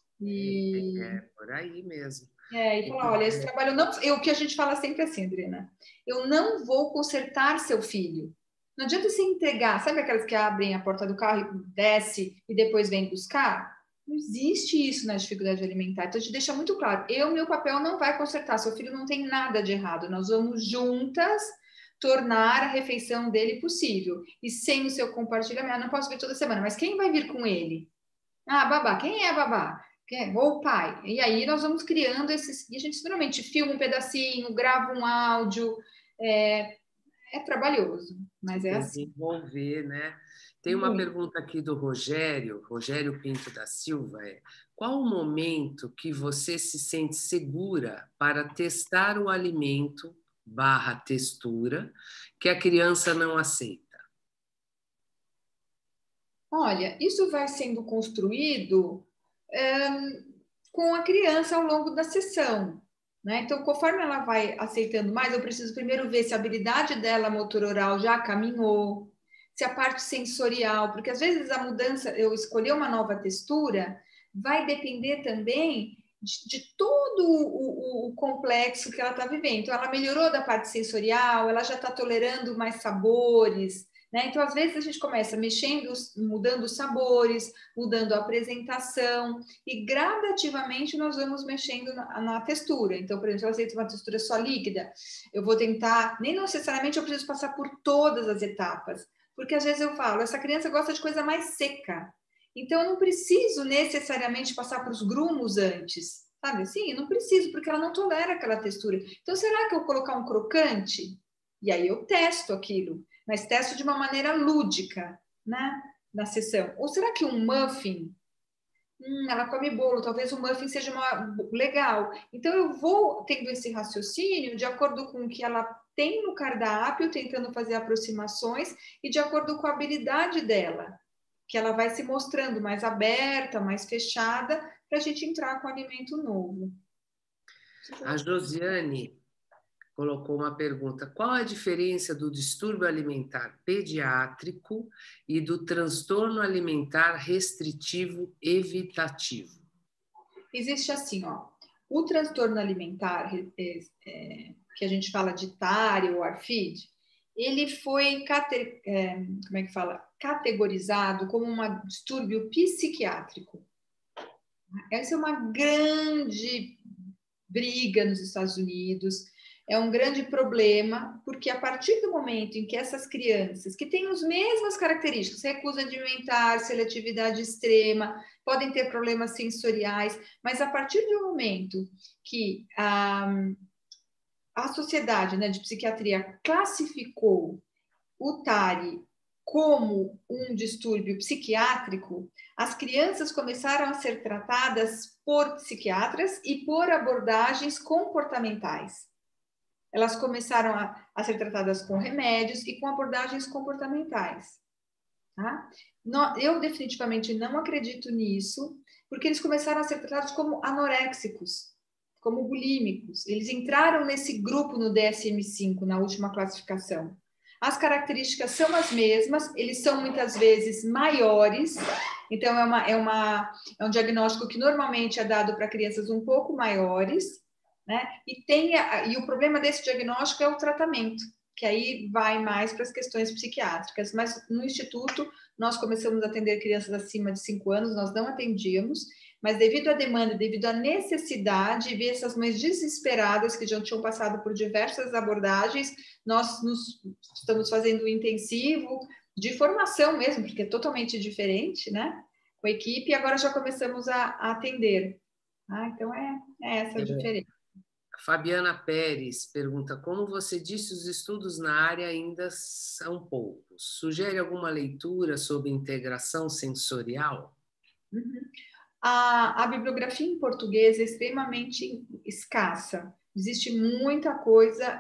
S2: É por aí mesmo.
S3: E falar, olha, esse trabalho não... O que a gente fala sempre assim, Adriana, eu não vou consertar seu filho. Não adianta você entregar, sabe aquelas que abrem a porta do carro e desce e depois vem buscar? Não existe isso na dificuldade alimentar. Então, a gente deixa muito claro, meu papel não vai consertar, seu filho não tem nada de errado. Nós vamos juntas tornar a refeição dele possível. E sem o seu compartilhamento, não posso vir toda semana, mas quem vai vir com ele? Ah, babá, quem é a babá? ou o pai. E aí nós vamos criando esses... E a gente geralmente filma um pedacinho, grava um áudio, é trabalhoso, mas é
S2: Tem que
S3: assim.
S2: envolver, né? Tem uma pergunta aqui do Rogério Pinto da Silva, qual o momento que você se sente segura para testar o alimento / textura que a criança não aceita?
S3: Olha, isso vai sendo construído com a criança ao longo da sessão, né? Então, conforme ela vai aceitando mais, eu preciso primeiro ver se a habilidade dela motor-oral já caminhou, se a parte sensorial, porque às vezes a mudança, eu escolher uma nova textura, vai depender também de todo o complexo que ela está vivendo. Então, ela melhorou da parte sensorial, ela já está tolerando mais sabores, né? Então, às vezes, a gente começa mexendo, mudando os sabores, mudando a apresentação, e gradativamente nós vamos mexendo na textura. Então, por exemplo, se eu aceito uma textura só líquida, eu vou tentar, nem necessariamente eu preciso passar por todas as etapas, porque às vezes eu falo, essa criança gosta de coisa mais seca, então eu não preciso necessariamente passar para os grumos antes, sabe assim? Eu não preciso, porque ela não tolera aquela textura. Então, será que eu colocar um crocante? E aí eu testo aquilo, mas testo de uma maneira lúdica, né? Na sessão. Ou será que um muffin? Ela come bolo, talvez o muffin seja legal. Então, eu vou tendo esse raciocínio de acordo com o que ela tem no cardápio, tentando fazer aproximações, e de acordo com a habilidade dela, que ela vai se mostrando mais aberta, mais fechada, para a gente entrar com alimento novo.
S2: A Josiane colocou uma pergunta: qual a diferença do distúrbio alimentar pediátrico e do transtorno alimentar restritivo evitativo?
S3: Existe assim, ó, o transtorno alimentar, que a gente fala de TARI ou ARFID, ele foi categorizado como um distúrbio psiquiátrico. Essa é uma grande briga nos Estados Unidos, é um grande problema, porque a partir do momento em que essas crianças, que têm as mesmas características, recusa alimentar, seletividade extrema, podem ter problemas sensoriais, mas a partir do momento que a sociedade, né, de psiquiatria classificou o TARI como um distúrbio psiquiátrico, as crianças começaram a ser tratadas por psiquiatras e por abordagens comportamentais. Elas começaram a ser tratadas com remédios e com abordagens comportamentais. Tá? Eu definitivamente não acredito nisso, porque eles começaram a ser tratados como anoréxicos, como bulímicos. Eles entraram nesse grupo no DSM-5, na última classificação. As características são as mesmas, eles são muitas vezes maiores, então é um diagnóstico que normalmente é dado para crianças um pouco maiores, né? E o problema desse diagnóstico é o tratamento, que aí vai mais para as questões psiquiátricas. Mas no Instituto, nós começamos a atender crianças acima de 5 anos, nós não atendíamos, mas devido à demanda, devido à necessidade, ver essas mães desesperadas que já tinham passado por diversas abordagens, nós estamos fazendo um intensivo de formação mesmo, porque é totalmente diferente, né? Com a equipe, e agora já começamos a atender. Então, é essa a diferença.
S2: Fabiana Pérez pergunta: como você disse, os estudos na área ainda são poucos. Sugere alguma leitura sobre integração sensorial?
S3: Uhum. A bibliografia em português é extremamente escassa. Existe muita coisa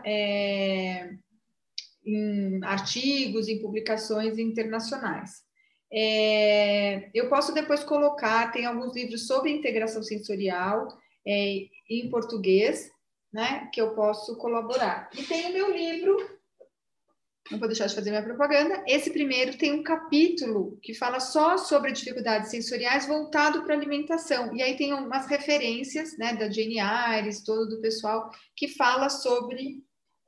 S3: em artigos, em publicações internacionais. Eu posso depois colocar, tem alguns livros sobre integração sensorial em português, né, que eu posso colaborar. E tem o meu livro, não vou deixar de fazer minha propaganda. Esse primeiro tem um capítulo que fala só sobre dificuldades sensoriais voltado para alimentação. E aí tem umas referências, né, da Jane Iris, todo do pessoal, que fala sobre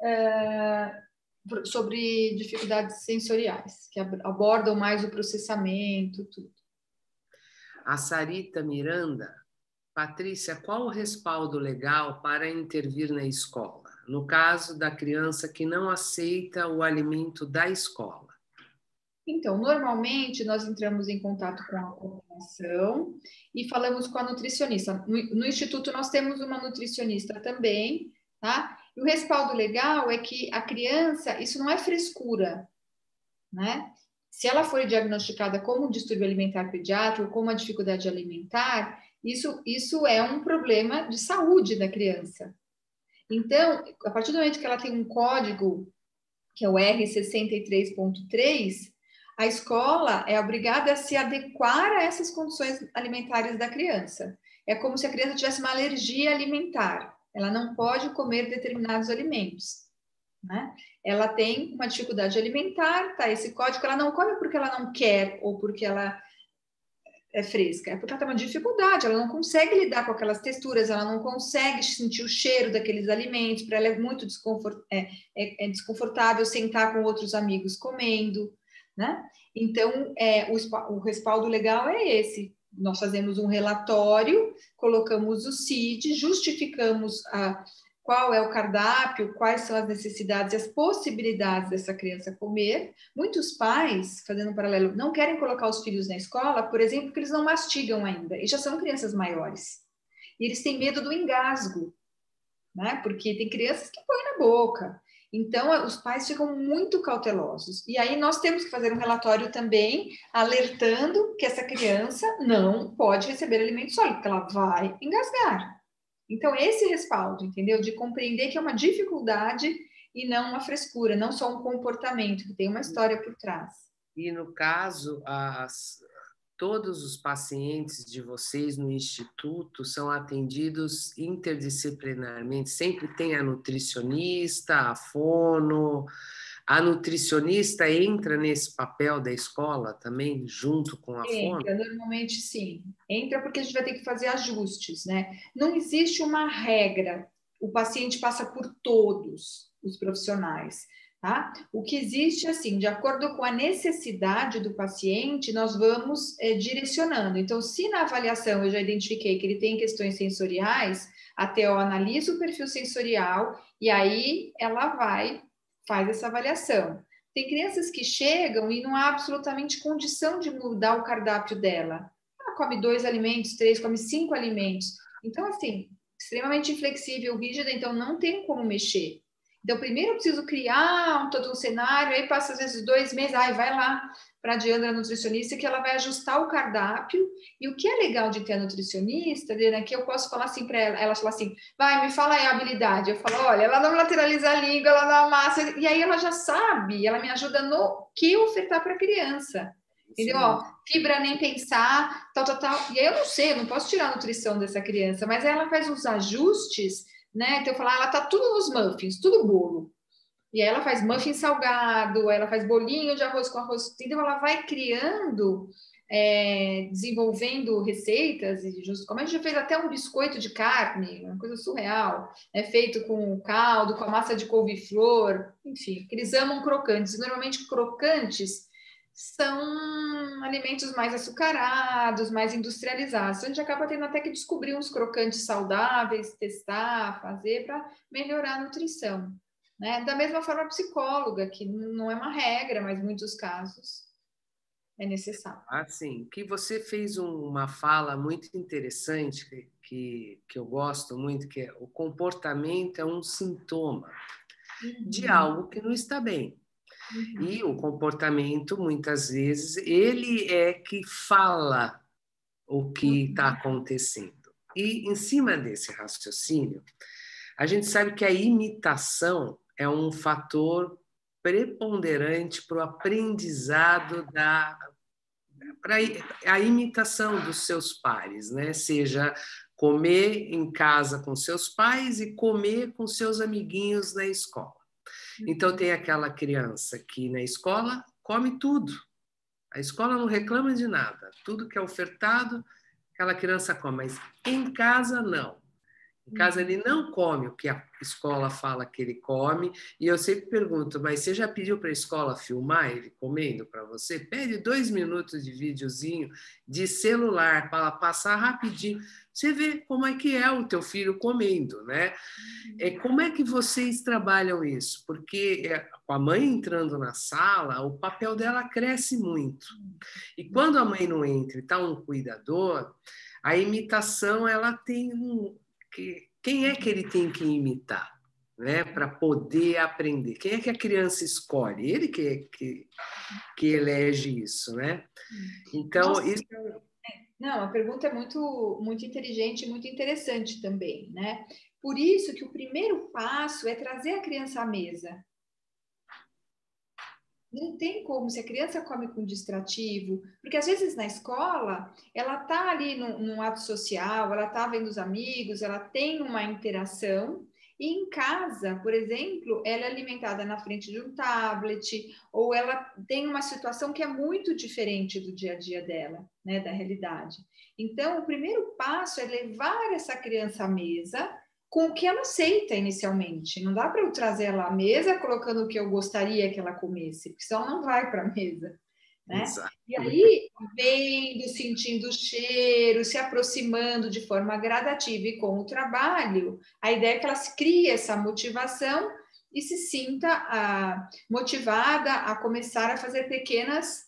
S3: dificuldades sensoriais, que abordam mais o processamento, tudo.
S2: A Sarita Miranda: Patrícia, qual o respaldo legal para intervir na escola, no caso da criança que não aceita o alimento da escola?
S3: Então, normalmente, nós entramos em contato com a população e falamos com a nutricionista. No Instituto, nós temos uma nutricionista também, tá? E o respaldo legal é que a criança, isso não é frescura, né? Se ela for diagnosticada como um distúrbio alimentar pediátrico, como uma dificuldade alimentar, isso é um problema de saúde da criança. Então, a partir do momento que ela tem um código, que é o R63.3, a escola é obrigada a se adequar a essas condições alimentares da criança. É como se a criança tivesse uma alergia alimentar. Ela não pode comer determinados alimentos, né? Ela tem uma dificuldade alimentar, tá? Esse código, ela não come porque ela não quer ou porque ela é fresca, é porque ela tem uma dificuldade, ela não consegue lidar com aquelas texturas, ela não consegue sentir o cheiro daqueles alimentos, para ela é muito desconfortável sentar com outros amigos comendo, né? Então, o respaldo legal é esse. Nós fazemos um relatório, colocamos o CID, justificamos qual é o cardápio, quais são as necessidades e as possibilidades dessa criança comer. Muitos pais, fazendo um paralelo, não querem colocar os filhos na escola, por exemplo, porque eles não mastigam ainda, e já são crianças maiores. E eles têm medo do engasgo, né? Porque tem crianças que põem na boca. Então, os pais ficam muito cautelosos. E aí nós temos que fazer um relatório também, alertando que essa criança não pode receber alimento sólido, porque ela vai engasgar. Então, esse respaldo, entendeu? De compreender que é uma dificuldade e não uma frescura, não só um comportamento, que tem uma história por trás.
S2: E, no caso, todos os pacientes de vocês no Instituto são atendidos interdisciplinarmente? Sempre tem a nutricionista, a fono. A nutricionista entra nesse papel da escola também, junto com a fono?
S3: Entra, normalmente sim. Entra porque a gente vai ter que fazer ajustes, né? Não existe uma regra. O paciente passa por todos os profissionais, tá? O que existe, assim, de acordo com a necessidade do paciente, nós vamos direcionando. Então, se na avaliação eu já identifiquei que ele tem questões sensoriais, até eu analiso o perfil sensorial e aí ela faz essa avaliação. Tem crianças que chegam e não há absolutamente condição de mudar o cardápio dela. Ela come 2 alimentos, 3, come 5 alimentos. Então, assim, extremamente inflexível, rígida, então não tem como mexer. Então, primeiro eu preciso criar todo um cenário, aí passa às vezes 2 meses, vai lá para a Diandra, nutricionista, que ela vai ajustar o cardápio. E o que é legal de ter a nutricionista, Adriana, que eu posso falar assim para ela fala assim, me fala aí a habilidade. Eu falo, olha, ela não lateraliza a língua, ela não amassa, e aí ela já sabe, ela me ajuda no que ofertar para a criança. Entendeu? Fibra nem pensar, tal. E aí eu não sei, eu não posso tirar a nutrição dessa criança, mas aí ela faz uns ajustes, né? Então eu falo, ela tá tudo nos muffins, tudo bolo. E aí ela faz muffin salgado, ela faz bolinho de arroz com arroz. Então ela vai criando, desenvolvendo receitas, e como a gente já fez até um biscoito de carne, uma coisa surreal, feito com caldo, com a massa de couve-flor, enfim, eles amam crocantes. E normalmente crocantes são alimentos mais açucarados, mais industrializados. A gente acaba tendo até que descobrir uns crocantes saudáveis, testar, fazer para melhorar a nutrição. Né? Da mesma forma, a psicóloga, que não é uma regra, mas em muitos casos é necessário.
S2: Assim, que você fez uma fala muito interessante que eu gosto muito, que é o comportamento é um sintoma de algo que não está bem. E o comportamento, muitas vezes, ele é que fala o que está acontecendo. E, em cima desse raciocínio, a gente sabe que a imitação é um fator preponderante para o aprendizado para a imitação dos seus pares, né? Seja comer em casa com seus pais e comer com seus amiguinhos na escola. Então, tem aquela criança que na escola come tudo. A escola não reclama de nada. Tudo que é ofertado, aquela criança come. Mas em casa, não. Em casa ele não come o que a escola fala que ele come, e eu sempre pergunto, mas você já pediu para a escola filmar ele comendo para você? Pede 2 minutos de videozinho de celular para passar rapidinho. Você vê como é que é o teu filho comendo, né? Como é que vocês trabalham isso? Porque com a mãe entrando na sala, o papel dela cresce muito. E quando a mãe não entra e está um cuidador, a imitação ela tem quem é que ele tem que imitar, né, para poder aprender? Quem é que a criança escolhe? Ele que elege isso, né? Então,
S3: Nossa,
S2: isso...
S3: não, a pergunta é muito, muito inteligente e muito interessante também, né? Por isso que o primeiro passo é trazer a criança à mesa. Não tem como, se a criança come com distrativo, porque às vezes na escola ela está ali num ato social, ela está vendo os amigos, ela tem uma interação, e em casa, por exemplo, ela é alimentada na frente de um tablet, ou ela tem uma situação que é muito diferente do dia a dia dela, né, da realidade. Então, o primeiro passo é levar essa criança à mesa com o que ela aceita inicialmente. Não dá para eu trazer ela à mesa colocando o que eu gostaria que ela comesse, porque senão ela não vai para a mesa, né?
S2: Exato.
S3: E aí, vendo, sentindo o cheiro, se aproximando de forma gradativa e com o trabalho, a ideia é que ela crie essa motivação e se sinta motivada a começar a fazer pequenas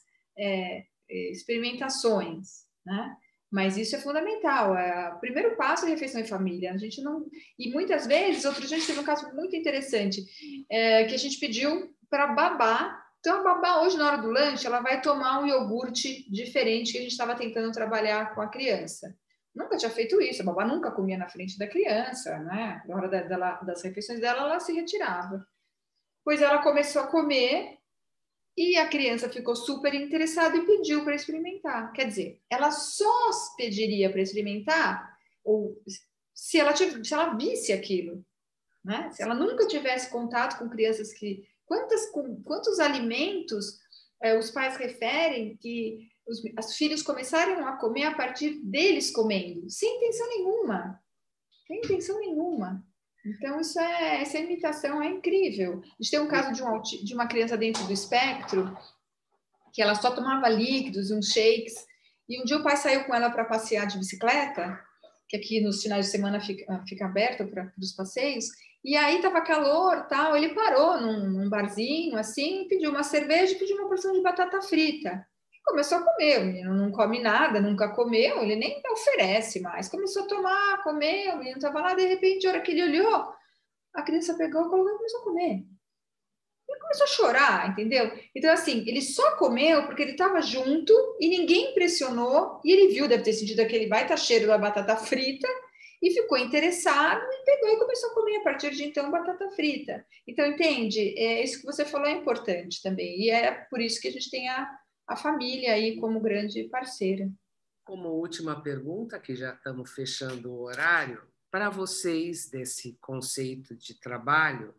S3: experimentações, né? Mas isso é fundamental. O primeiro passo é a refeição em família. A gente não... E muitas vezes, outro dia a gente teve um caso muito interessante, que a gente pediu para babá. Então, a babá, hoje, na hora do lanche, ela vai tomar um iogurte diferente que a gente estava tentando trabalhar com a criança. Nunca tinha feito isso. A babá nunca comia na frente da criança, né? Na hora das refeições dela, ela se retirava. Pois ela começou a comer e a criança ficou super interessada e pediu para experimentar. Quer dizer, ela só pediria para experimentar ou se ela visse aquilo, né? Se ela nunca tivesse contato com crianças que... Quantos alimentos os pais referem que os filhos começaram a comer a partir deles comendo, sem intenção nenhuma. Sem intenção nenhuma. Então, essa imitação é incrível. A gente tem um caso de uma criança dentro do espectro que ela só tomava líquidos, uns shakes, e um dia o pai saiu com ela para passear de bicicleta, que aqui nos finais de semana fica aberto para os passeios, e aí estava calor, tal, ele parou num barzinho, assim, pediu uma cerveja e pediu uma porção de batata frita. Começou a comer, o menino não come nada, nunca comeu, ele nem oferece mais. Começou a tomar, comer, o menino estava lá, de repente, a hora que ele olhou, a criança pegou, colocou e começou a comer. Ele começou a chorar, entendeu? Então, assim, ele só comeu porque ele estava junto e ninguém pressionou, e ele viu, deve ter sentido aquele baita cheiro da batata frita, e ficou interessado e pegou e começou a comer a partir de então batata frita. Então, entende? Isso que você falou é importante também, e é por isso que a gente tem a família aí como grande parceira.
S2: Como última pergunta, que já estamos fechando o horário, para vocês desse conceito de trabalho,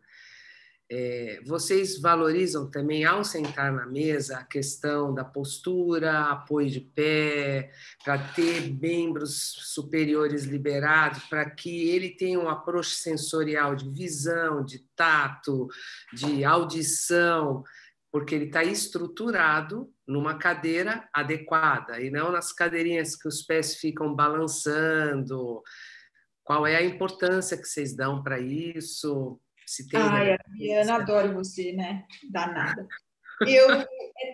S2: vocês valorizam também, ao sentar na mesa, a questão da postura, apoio de pé, para ter membros superiores liberados, para que ele tenha um approach sensorial de visão, de tato, de audição, porque ele está estruturado numa cadeira adequada, e não nas cadeirinhas que os pés ficam balançando. Qual é a importância que vocês dão para isso? Se tem
S3: Ai, Adriana, adoro você, né? Danada. É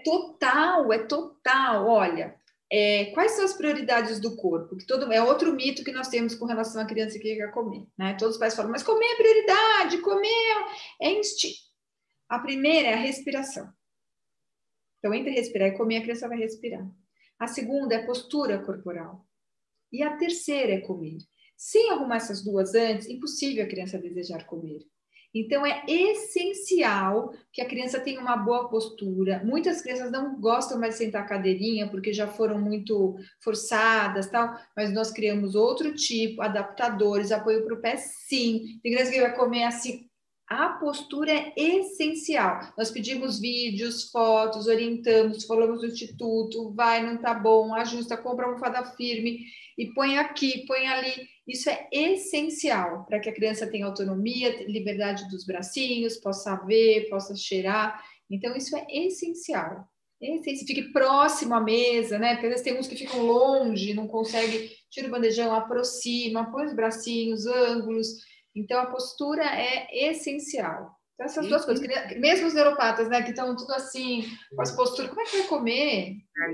S3: total. Olha, quais são as prioridades do corpo? Que é outro mito que nós temos com relação à criança que quer comer, né? Todos os pais falam, mas comer é prioridade, comer é instinto. A primeira é a respiração. Então, entre respirar e comer, a criança vai respirar. A segunda é a postura corporal. E a terceira é comer. Sem arrumar essas duas antes, impossível a criança desejar comer. Então, é essencial que a criança tenha uma boa postura. Muitas crianças não gostam mais de sentar a cadeirinha porque já foram muito forçadas, tal, mas nós criamos outro tipo, adaptadores, apoio para o pé, sim. Tem criança que vai comer assim, A postura é essencial. Nós pedimos vídeos, fotos, orientamos, falamos do instituto, vai, não tá bom, ajusta, compra uma almofada firme e põe aqui, põe ali. Isso é essencial para que a criança tenha autonomia, liberdade dos bracinhos, possa ver, possa cheirar. Então, isso é essencial. Fique próximo à mesa, né? Porque às vezes tem uns que ficam longe, não consegue, tira o bandejão, aproxima, põe os bracinhos, ângulos. Então, a postura é essencial. Então, essas duas coisas. Mesmo os neuropatas, né, que estão tudo assim, com as posturas, como é que vai comer?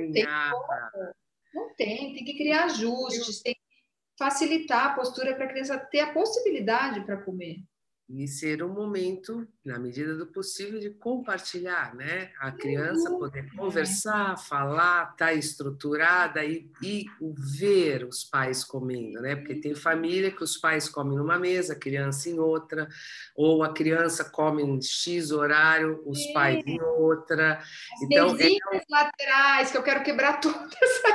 S3: Não tem que criar ajustes, tem que facilitar a postura para a criança ter a possibilidade para comer.
S2: E ser um momento, na medida do possível, de compartilhar, né? A criança poder conversar, falar, estar estruturada e ver os pais comendo, né? Porque tem família que os pais comem numa mesa, a criança em outra, ou a criança come em X horário, os pais em outra.
S3: As
S2: então,
S3: mesinhas laterais, que eu quero quebrar todas.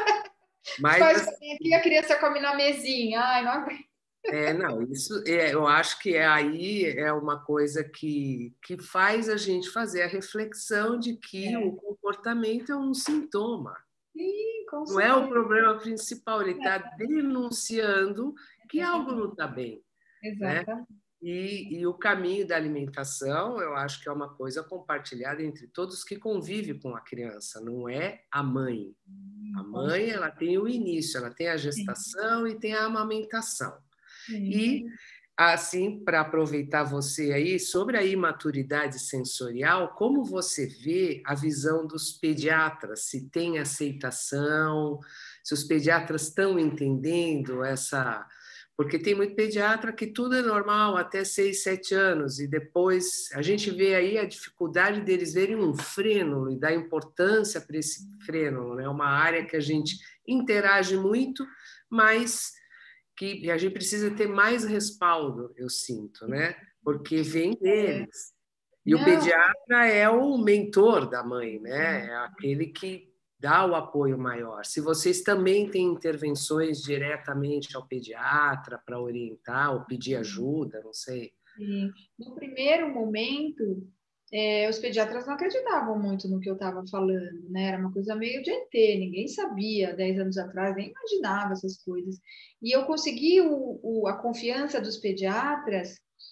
S2: Mas,
S3: os pais comem aqui, a criança come na mesinha. Ai, não aguento.
S2: Não, isso eu acho que aí é uma coisa que faz a gente fazer a reflexão de que o comportamento é um sintoma.
S3: Sim, com
S2: não é o problema principal, ele está denunciando que algo não está bem.
S3: Exatamente.
S2: Né? E o caminho da alimentação, eu acho que é uma coisa compartilhada entre todos que convivem com a criança, não é a mãe. A mãe, ela tem o início, ela tem a gestação e tem a amamentação. E, assim, para aproveitar você aí, sobre a imaturidade sensorial, como você vê a visão dos pediatras? Se tem aceitação, se os pediatras estão entendendo essa... Porque tem muito pediatra que tudo é normal até 6, 7 anos, e depois a gente vê aí a dificuldade deles verem um frênulo e dar importância para esse frênulo, né? Uma área que a gente interage muito, mas que a gente precisa ter mais respaldo, eu sinto, né? Porque vem deles. E o pediatra é o mentor da mãe, né? É aquele que dá o apoio maior. Se vocês também têm intervenções diretamente ao pediatra para orientar ou pedir ajuda, não sei.
S3: Sim. No primeiro momento, os pediatras não acreditavam muito no que eu estava falando, né? Era uma coisa meio de ET, ninguém sabia 10 anos atrás, nem imaginava essas coisas. E eu consegui a confiança dos pediatras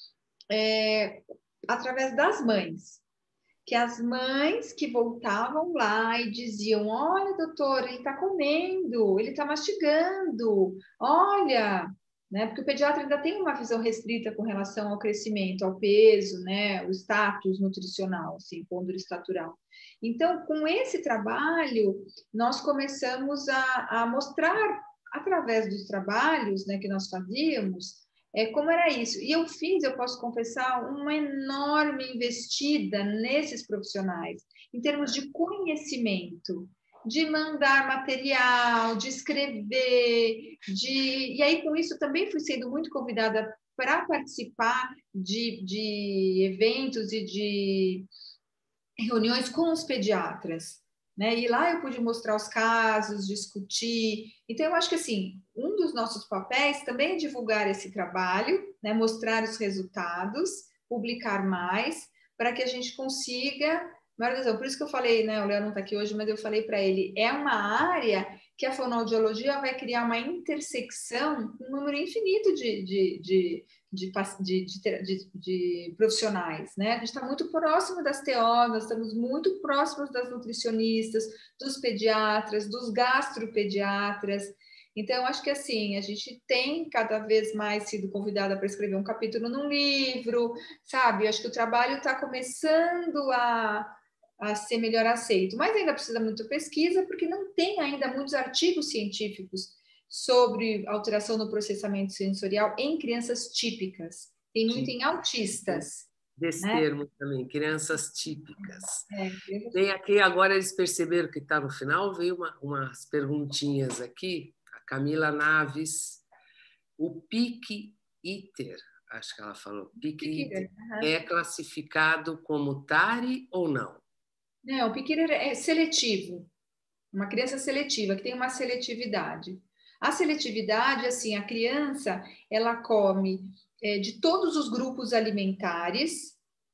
S3: através das mães. Que as mães que voltavam lá e diziam: olha, doutor, ele está comendo, ele está mastigando, olha, né? Porque o pediatra ainda tem uma visão restrita com relação ao crescimento, ao peso, né? O status nutricional, assim, pondero estatural. Então, com esse trabalho, nós começamos a mostrar, através dos trabalhos, né, que nós fazíamos, como era isso. E eu fiz, eu posso confessar, uma enorme investida nesses profissionais, em termos de conhecimento, de mandar material, de escrever, e aí com isso também fui sendo muito convidada para participar de eventos e de reuniões com os pediatras, né? E lá eu pude mostrar os casos, discutir. Então, eu acho que, assim, um dos nossos papéis também é divulgar esse trabalho, né? Mostrar os resultados, publicar mais, para que a gente consiga... Por isso que eu falei, né? O Léo não está aqui hoje, mas eu falei para ele, é uma área que a fonoaudiologia vai criar uma intersecção, um número infinito de profissionais, né? A gente está muito próximo das TO, nós estamos muito próximos das nutricionistas, dos pediatras, dos gastropediatras. Então, eu acho que assim, a gente tem cada vez mais sido convidada para escrever um capítulo num livro, sabe? Eu acho que o trabalho está começando a ser melhor aceito, mas ainda precisa muito pesquisa, porque não tem ainda muitos artigos científicos sobre alteração no processamento sensorial em crianças típicas. Tem muito em autistas.
S2: Desse termo também, crianças típicas.
S3: Crianças...
S2: Tem aqui, agora eles perceberam que está no final, veio umas perguntinhas aqui. A Camila Naves, o pique iter, acho que ela falou, pique iter, é classificado como TARI ou não?
S3: Não, o pique iter é seletivo. Uma criança seletiva, que tem uma seletividade. A seletividade, assim, a criança, ela come de todos os grupos alimentares,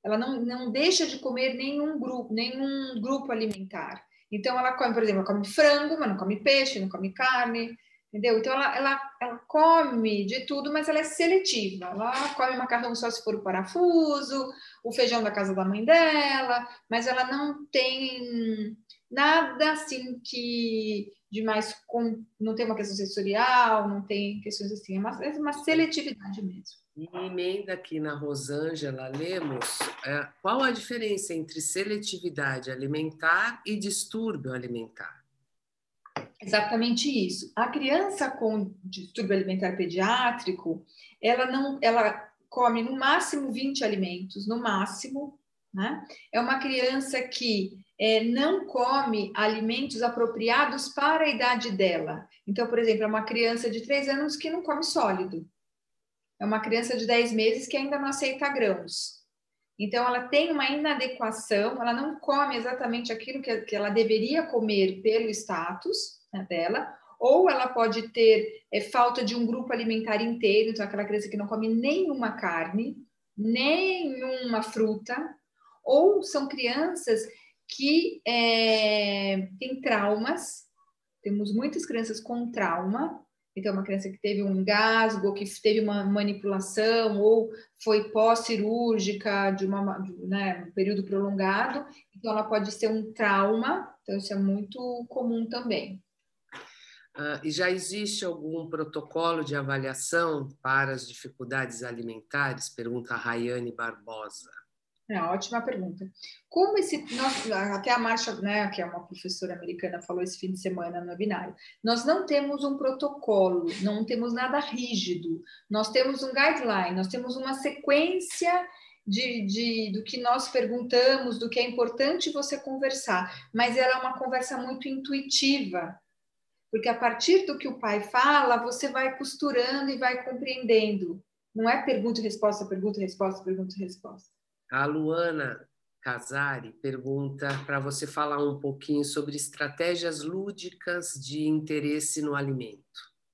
S3: ela não deixa de comer nenhum grupo alimentar. Então, ela come, por exemplo, ela come frango, mas não come peixe, não come carne, entendeu? Então, ela come de tudo, mas ela é seletiva. Ela come macarrão só se for o parafuso, o feijão da casa da mãe dela, mas ela não tem nada assim que de mais, não tem uma questão sensorial, não tem questões assim, é uma seletividade mesmo.
S2: E emenda aqui na Rosângela Lemos, qual a diferença entre seletividade alimentar e distúrbio alimentar?
S3: Exatamente isso. A criança com distúrbio alimentar pediátrico, ela come no máximo 20 alimentos, no máximo, né? É uma criança que não come alimentos apropriados para a idade dela. Então, por exemplo, é uma criança de 3 anos que não come sólido. É uma criança de 10 meses que ainda não aceita grãos. Então, ela tem uma inadequação, ela não come exatamente aquilo que ela deveria comer pelo status, né, dela, ou ela pode ter falta de um grupo alimentar inteiro, então aquela criança que não come nenhuma carne, nenhuma fruta, ou são crianças que têm traumas, temos muitas crianças com trauma. Então, uma criança que teve um engasgo, que teve uma manipulação, ou foi pós-cirúrgica de um período prolongado, então ela pode ser um trauma, então isso é muito comum também.
S2: E já existe algum protocolo de avaliação para as dificuldades alimentares? Pergunta a Rayane Barbosa.
S3: Ótima pergunta. Como até a Marcia, né, que é uma professora americana, falou esse fim de semana no webinário, nós não temos um protocolo, não temos nada rígido, nós temos um guideline, nós temos uma sequência do que nós perguntamos, do que é importante você conversar, mas ela é uma conversa muito intuitiva, porque a partir do que o pai fala, você vai costurando e vai compreendendo. Não é pergunta e resposta, pergunta e resposta, pergunta e resposta.
S2: A Luana Casari pergunta para você falar um pouquinho sobre estratégias lúdicas de interesse no alimento.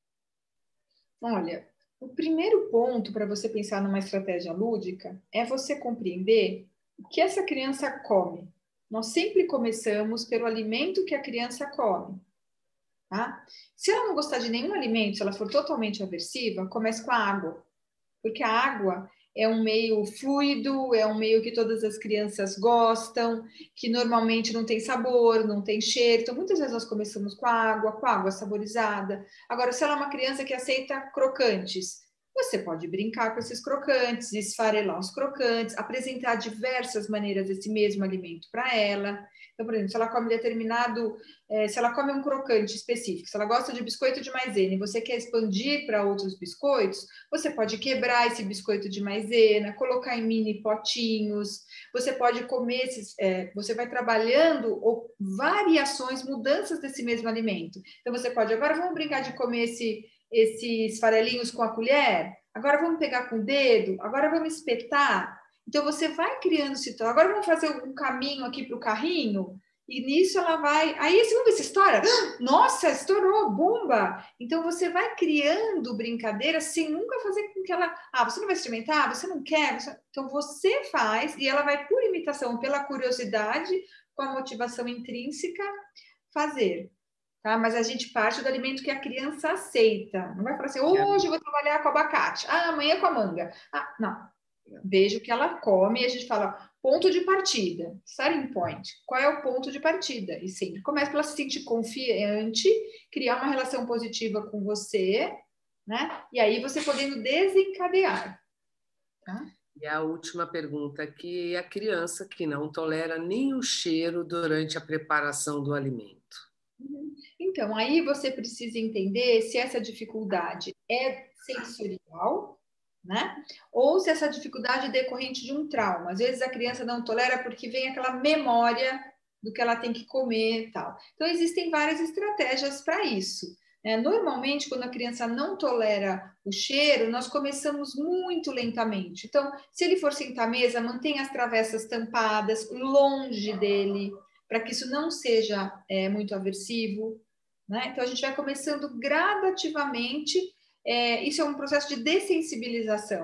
S3: Olha, o primeiro ponto para você pensar numa estratégia lúdica é você compreender o que essa criança come. Nós sempre começamos pelo alimento que a criança come. Tá? Se ela não gostar de nenhum alimento, se ela for totalmente aversiva, comece com a água. Porque a água é um meio fluido, é um meio que todas as crianças gostam, que normalmente não tem sabor, não tem cheiro. Então, muitas vezes nós começamos com água saborizada. Agora, se ela é uma criança que aceita crocantes, você pode brincar com esses crocantes, esfarelar os crocantes, apresentar diversas maneiras desse mesmo alimento para ela. Então, por exemplo, se ela come se ela come um crocante específico, se ela gosta de biscoito de maisena e você quer expandir para outros biscoitos, você pode quebrar esse biscoito de maisena, colocar em mini potinhos, você pode comer você vai trabalhando variações, mudanças desse mesmo alimento. Então, você pode, agora vamos brincar de comer esses farelinhos com a colher, agora vamos pegar com o dedo, agora vamos espetar. Então, você vai criando situação. Agora vamos fazer um caminho aqui para o carrinho, e nisso ela vai. Aí, vamos ver se estoura? Nossa, estourou, bomba! Então, você vai criando brincadeiras sem nunca fazer com que ela. Você não vai experimentar? Você não quer? Então, você faz, e ela vai, por imitação, pela curiosidade, com a motivação intrínseca, fazer. Tá? Mas a gente parte do alimento que a criança aceita. Não vai falar assim, hoje eu vou trabalhar com abacate, amanhã com a manga. Não. Veja o que ela come e a gente fala ponto de partida, starting point. Qual é o ponto de partida? E sempre começa pela se sentir confiante, criar uma relação positiva com você, né? E aí você podendo desencadear. Tá?
S2: E a última pergunta aqui é a criança que não tolera nem o cheiro durante a preparação do alimento.
S3: Então, aí você precisa entender se essa dificuldade é sensorial, né? Ou se essa dificuldade é decorrente de um trauma. Às vezes a criança não tolera porque vem aquela memória do que ela tem que comer e tal. Então, existem várias estratégias para isso. Normalmente, quando a criança não tolera o cheiro, nós começamos muito lentamente. Então, se ele for sentar à mesa, mantenha as travessas tampadas, longe dele, para que isso não seja muito aversivo. Né? Então, a gente vai começando gradativamente. Isso é um processo de dessensibilização.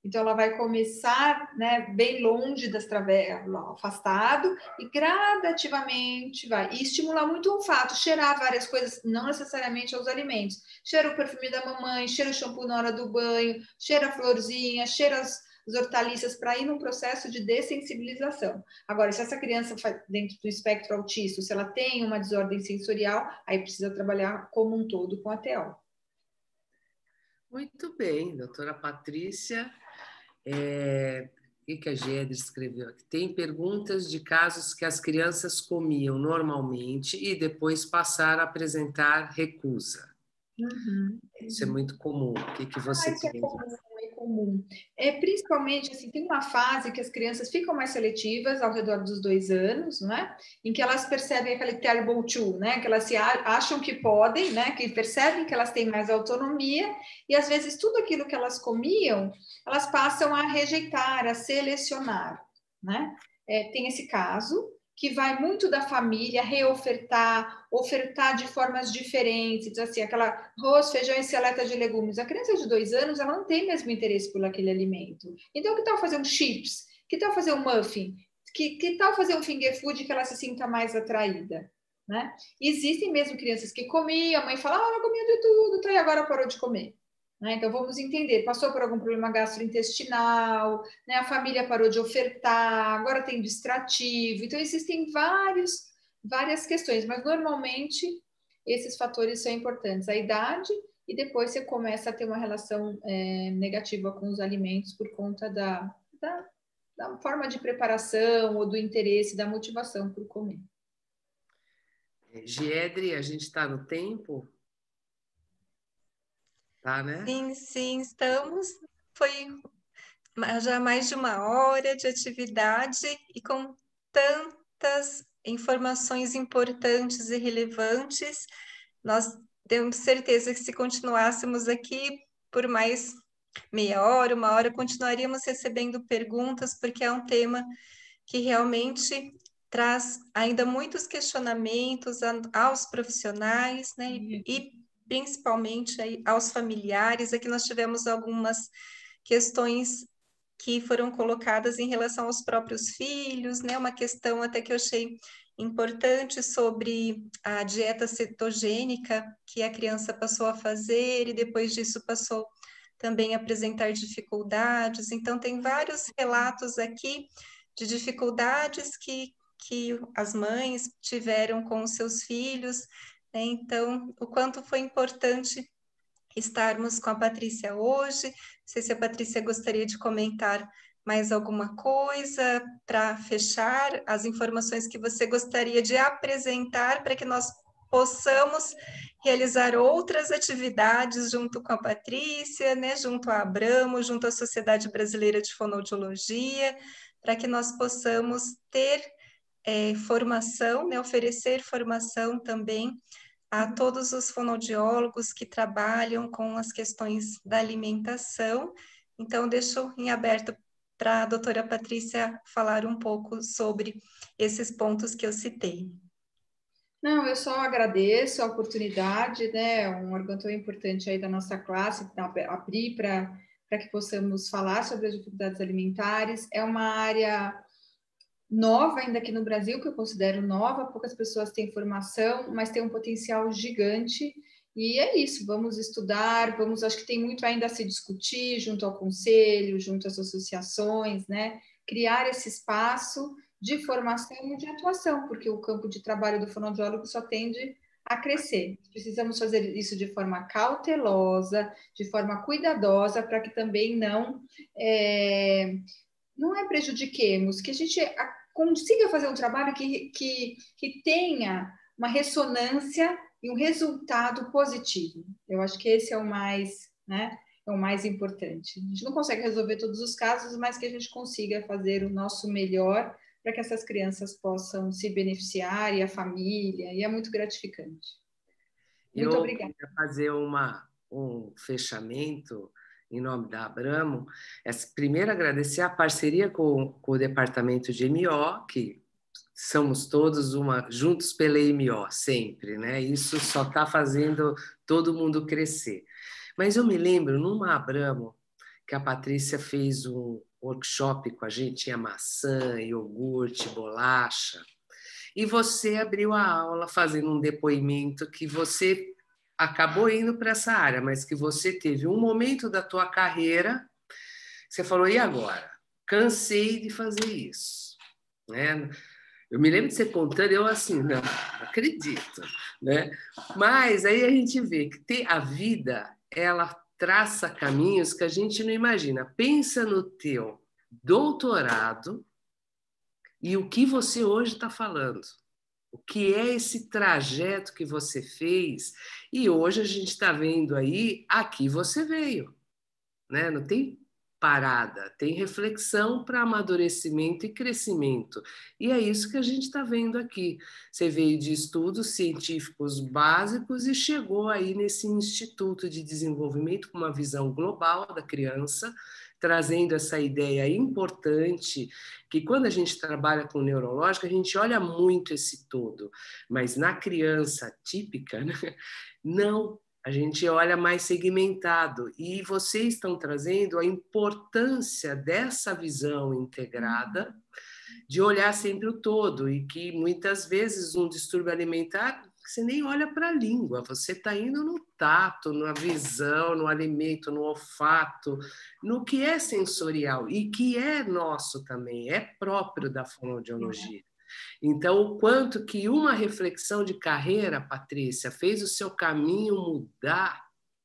S3: Então, ela vai começar, né, bem longe das travessas, afastado, e gradativamente vai. E estimular muito o olfato, cheirar várias coisas, não necessariamente aos alimentos. Cheira o perfume da mamãe, cheira o shampoo na hora do banho, cheira a florzinha, cheira as hortaliças, para ir num processo de dessensibilização. Agora, se essa criança dentro do espectro autista, se ela tem uma desordem sensorial, aí precisa trabalhar como um todo com a TO.
S2: Muito bem, doutora Patrícia. O que a Gedre escreveu aqui? Tem perguntas de casos que as crianças comiam normalmente e depois passaram a apresentar recusa. Isso é muito comum. O que você
S3: Isso é
S2: tem?
S3: comum, é comum. Principalmente, assim, tem uma fase que as crianças ficam mais seletivas ao redor dos 2 anos, não é? Em que elas percebem aquele terrible two, né? Que elas se acham que podem, né? Que percebem que elas têm mais autonomia e, às vezes, tudo aquilo que elas comiam, elas passam a rejeitar, a selecionar, né? Tem esse caso, que vai muito da família reofertar, ofertar de formas diferentes. Então, assim, aquela arroz, feijão e seleta de legumes. A criança de 2 anos, ela não tem mesmo interesse por aquele alimento. Então, que tal fazer um chips? Que tal fazer um muffin? Que tal fazer um finger food que ela se sinta mais atraída? Né? Existem mesmo crianças que comiam, a mãe fala, ela comia de tudo, tá, e agora parou de comer. Né? Então, vamos entender, passou por algum problema gastrointestinal, né? A família parou de ofertar, agora tem distrativo. Então, existem várias questões, mas normalmente esses fatores são importantes. A idade e depois você começa a ter uma relação negativa com os alimentos por conta da forma de preparação ou do interesse, da motivação por comer.
S2: Gedre, a gente está no tempo? Tá, né?
S1: Sim, estamos. Foi já mais de 1 hora de atividade e com tantas informações importantes e relevantes, nós temos certeza que se continuássemos aqui por mais meia hora, 1 hora, continuaríamos recebendo perguntas, porque é um tema que realmente traz ainda muitos questionamentos aos profissionais, né? E principalmente aos familiares. Aqui nós tivemos algumas questões que foram colocadas em relação aos próprios filhos, né? Uma questão até que eu achei importante sobre a dieta cetogênica que a criança passou a fazer e depois disso passou também a apresentar dificuldades. Então, tem vários relatos aqui de dificuldades que as mães tiveram com os seus filhos, né? Então, o quanto foi importante estarmos com a Patrícia hoje. Não sei se a Patrícia gostaria de comentar mais alguma coisa para fechar as informações que você gostaria de apresentar para que nós possamos realizar outras atividades junto com a Patrícia, né, junto à Abramo, junto à Sociedade Brasileira de Fonoaudiologia, para que nós possamos ter formação, né, oferecer formação também a todos os fonoaudiólogos que trabalham com as questões da alimentação. Então, deixo em aberto para a doutora Patrícia falar um pouco sobre esses pontos que eu citei.
S3: Não, eu só agradeço a oportunidade, né? Um órgão tão importante aí da nossa classe, abrir para que possamos falar sobre as dificuldades alimentares. É uma área nova ainda aqui no Brasil, que eu considero nova, poucas pessoas têm formação, mas tem um potencial gigante. E é isso, vamos estudar, acho que tem muito ainda a se discutir junto ao conselho, junto às associações, né? Criar esse espaço de formação e de atuação, porque o campo de trabalho do fonoaudiólogo só tende a crescer. Precisamos fazer isso de forma cautelosa, de forma cuidadosa, para que também não prejudiquemos, que a gente consiga fazer um trabalho que tenha uma ressonância e um resultado positivo. Eu acho que esse é o mais, né, é o mais importante. A gente não consegue resolver todos os casos, mas que a gente consiga fazer o nosso melhor para que essas crianças possam se beneficiar e a família, e é muito gratificante. Muito obrigada.
S2: Eu queria fazer um fechamento em nome da Abramo. Primeiro, agradecer a parceria com o departamento de MO, que somos todos juntos pela MO, sempre, né? Isso só está fazendo todo mundo crescer. Mas eu me lembro, numa Abramo, que a Patrícia fez um workshop com a gente, tinha maçã, iogurte, bolacha, e você abriu a aula fazendo um depoimento que você acabou indo para essa área, mas que você teve um momento da tua carreira, você falou, e agora? Cansei de fazer isso, né? Eu me lembro de você contando, eu assim, não acredito, né? Mas aí a gente vê que a vida, ela traça caminhos que a gente não imagina. Pensa no teu doutorado e o que você hoje está falando. O que é esse trajeto que você fez? E hoje a gente está vendo aí, aqui você veio, né? Não tem parada, tem reflexão para amadurecimento e crescimento. E é isso que a gente está vendo aqui. Você veio de estudos científicos básicos e chegou aí nesse Instituto de Desenvolvimento com uma visão global da criança, trazendo essa ideia importante que quando a gente trabalha com neurológica, a gente olha muito esse todo, mas na criança típica, né? Não. A gente olha mais segmentado e vocês estão trazendo a importância dessa visão integrada de olhar sempre o todo e que muitas vezes um distúrbio alimentar você nem olha para a língua, você está indo no tato, na visão, no alimento, no olfato, no que é sensorial e que é nosso também, é próprio da fonoaudiologia. Então, o quanto que uma reflexão de carreira, Patrícia, fez o seu caminho mudar,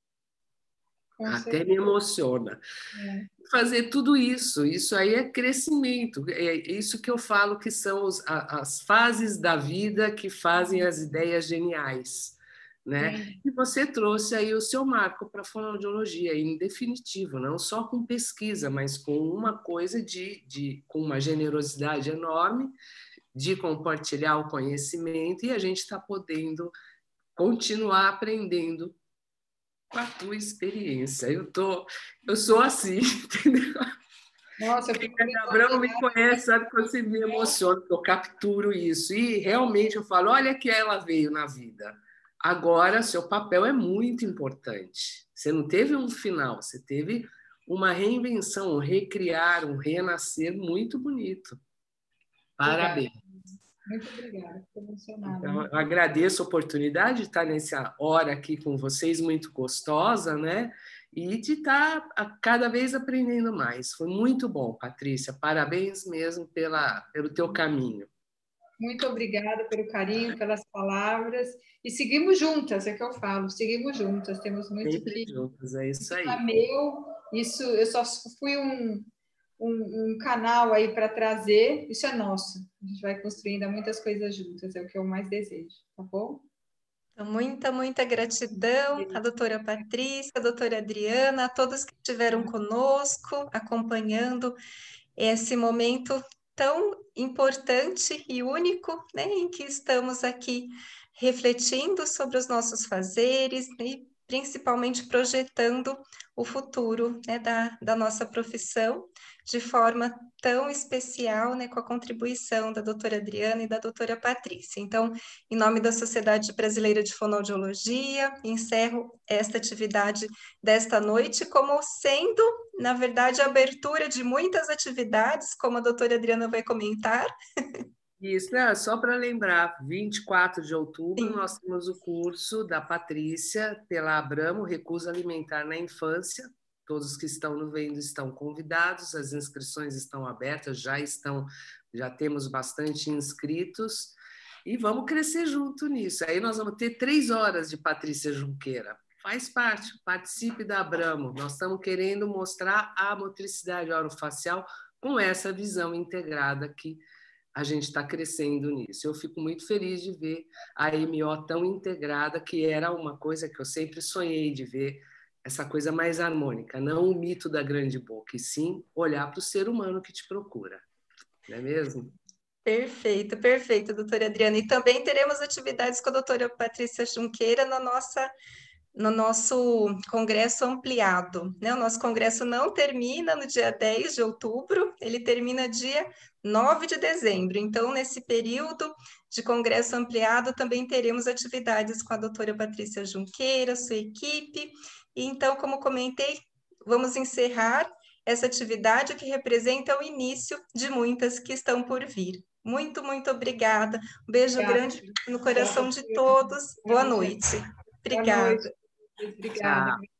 S2: até me emociona. Fazer tudo isso, isso aí é crescimento, é isso que eu falo que são as fases da vida que fazem as ideias geniais, né? E você trouxe aí o seu marco para a fonoaudiologia, em definitivo, não só com pesquisa, mas com uma coisa com uma generosidade enorme, de compartilhar o conhecimento e a gente está podendo continuar aprendendo com a tua experiência. Eu sou assim, entendeu?
S3: Nossa,
S2: Quem é da Abramo me conhece, sabe que eu sempre me emociono, que eu capturo isso. E realmente eu falo, olha que ela veio na vida. Agora, seu papel é muito importante. Você não teve um final, você teve uma reinvenção, um recriar, um renascer muito bonito. Parabéns.
S3: Muito obrigada, estou emocionada.
S2: Então, eu agradeço a oportunidade de estar nessa hora aqui com vocês, muito gostosa, né? E de estar cada vez aprendendo mais. Foi muito bom, Patrícia. Parabéns mesmo pelo teu caminho.
S3: Muito obrigada pelo carinho, pelas palavras. E seguimos juntas, é que eu falo, seguimos juntas. Temos muito
S2: Sempre juntas, é isso aí.
S3: Isso, eu só fui um canal aí para trazer, isso é nosso. A gente vai construindo muitas coisas juntas, é o que eu mais desejo, tá bom?
S1: Então, muita gratidão à doutora Patrícia, à doutora Adriana, a todos que estiveram conosco, acompanhando esse momento tão importante e único, né, em que estamos aqui refletindo sobre os nossos fazeres e principalmente projetando o futuro, né, da nossa profissão de forma tão especial, né, com a contribuição da doutora Adriana e da doutora Patrícia. Então, em nome da Sociedade Brasileira de Fonoaudiologia, encerro esta atividade desta noite como sendo, na verdade, a abertura de muitas atividades, como a doutora Adriana vai comentar.
S2: Isso, né? Só para lembrar, 24 de outubro,
S1: Sim.
S2: Nós temos o curso da Patrícia pela Abramo, Recusa Alimentar na Infância. Todos que estão no vendo estão convidados, as inscrições estão abertas, já temos bastante inscritos e vamos crescer junto nisso. Aí nós vamos ter 3 horas de Patrícia Junqueira. Faz parte, participe da Abramo. Nós estamos querendo mostrar a motricidade orofacial com essa visão integrada que a gente está crescendo nisso. Eu fico muito feliz de ver a MO tão integrada, que era uma coisa que eu sempre sonhei de ver, essa coisa mais harmônica, não o mito da grande boca, e sim olhar para o ser humano que te procura. Não é mesmo?
S1: Perfeito, doutora Adriana. E também teremos atividades com a doutora Patrícia Junqueira no nosso congresso ampliado, né? O nosso congresso não termina no dia 10 de outubro, ele termina dia 9 de dezembro. Então, nesse período de congresso ampliado, também teremos atividades com a doutora Patrícia Junqueira, sua equipe. E então, como comentei, vamos encerrar essa atividade que representa o início de muitas que estão por vir. Muito, muito obrigada. Um beijo grande no coração de todos. Boa noite. Obrigada.
S3: Boa noite. Obrigada.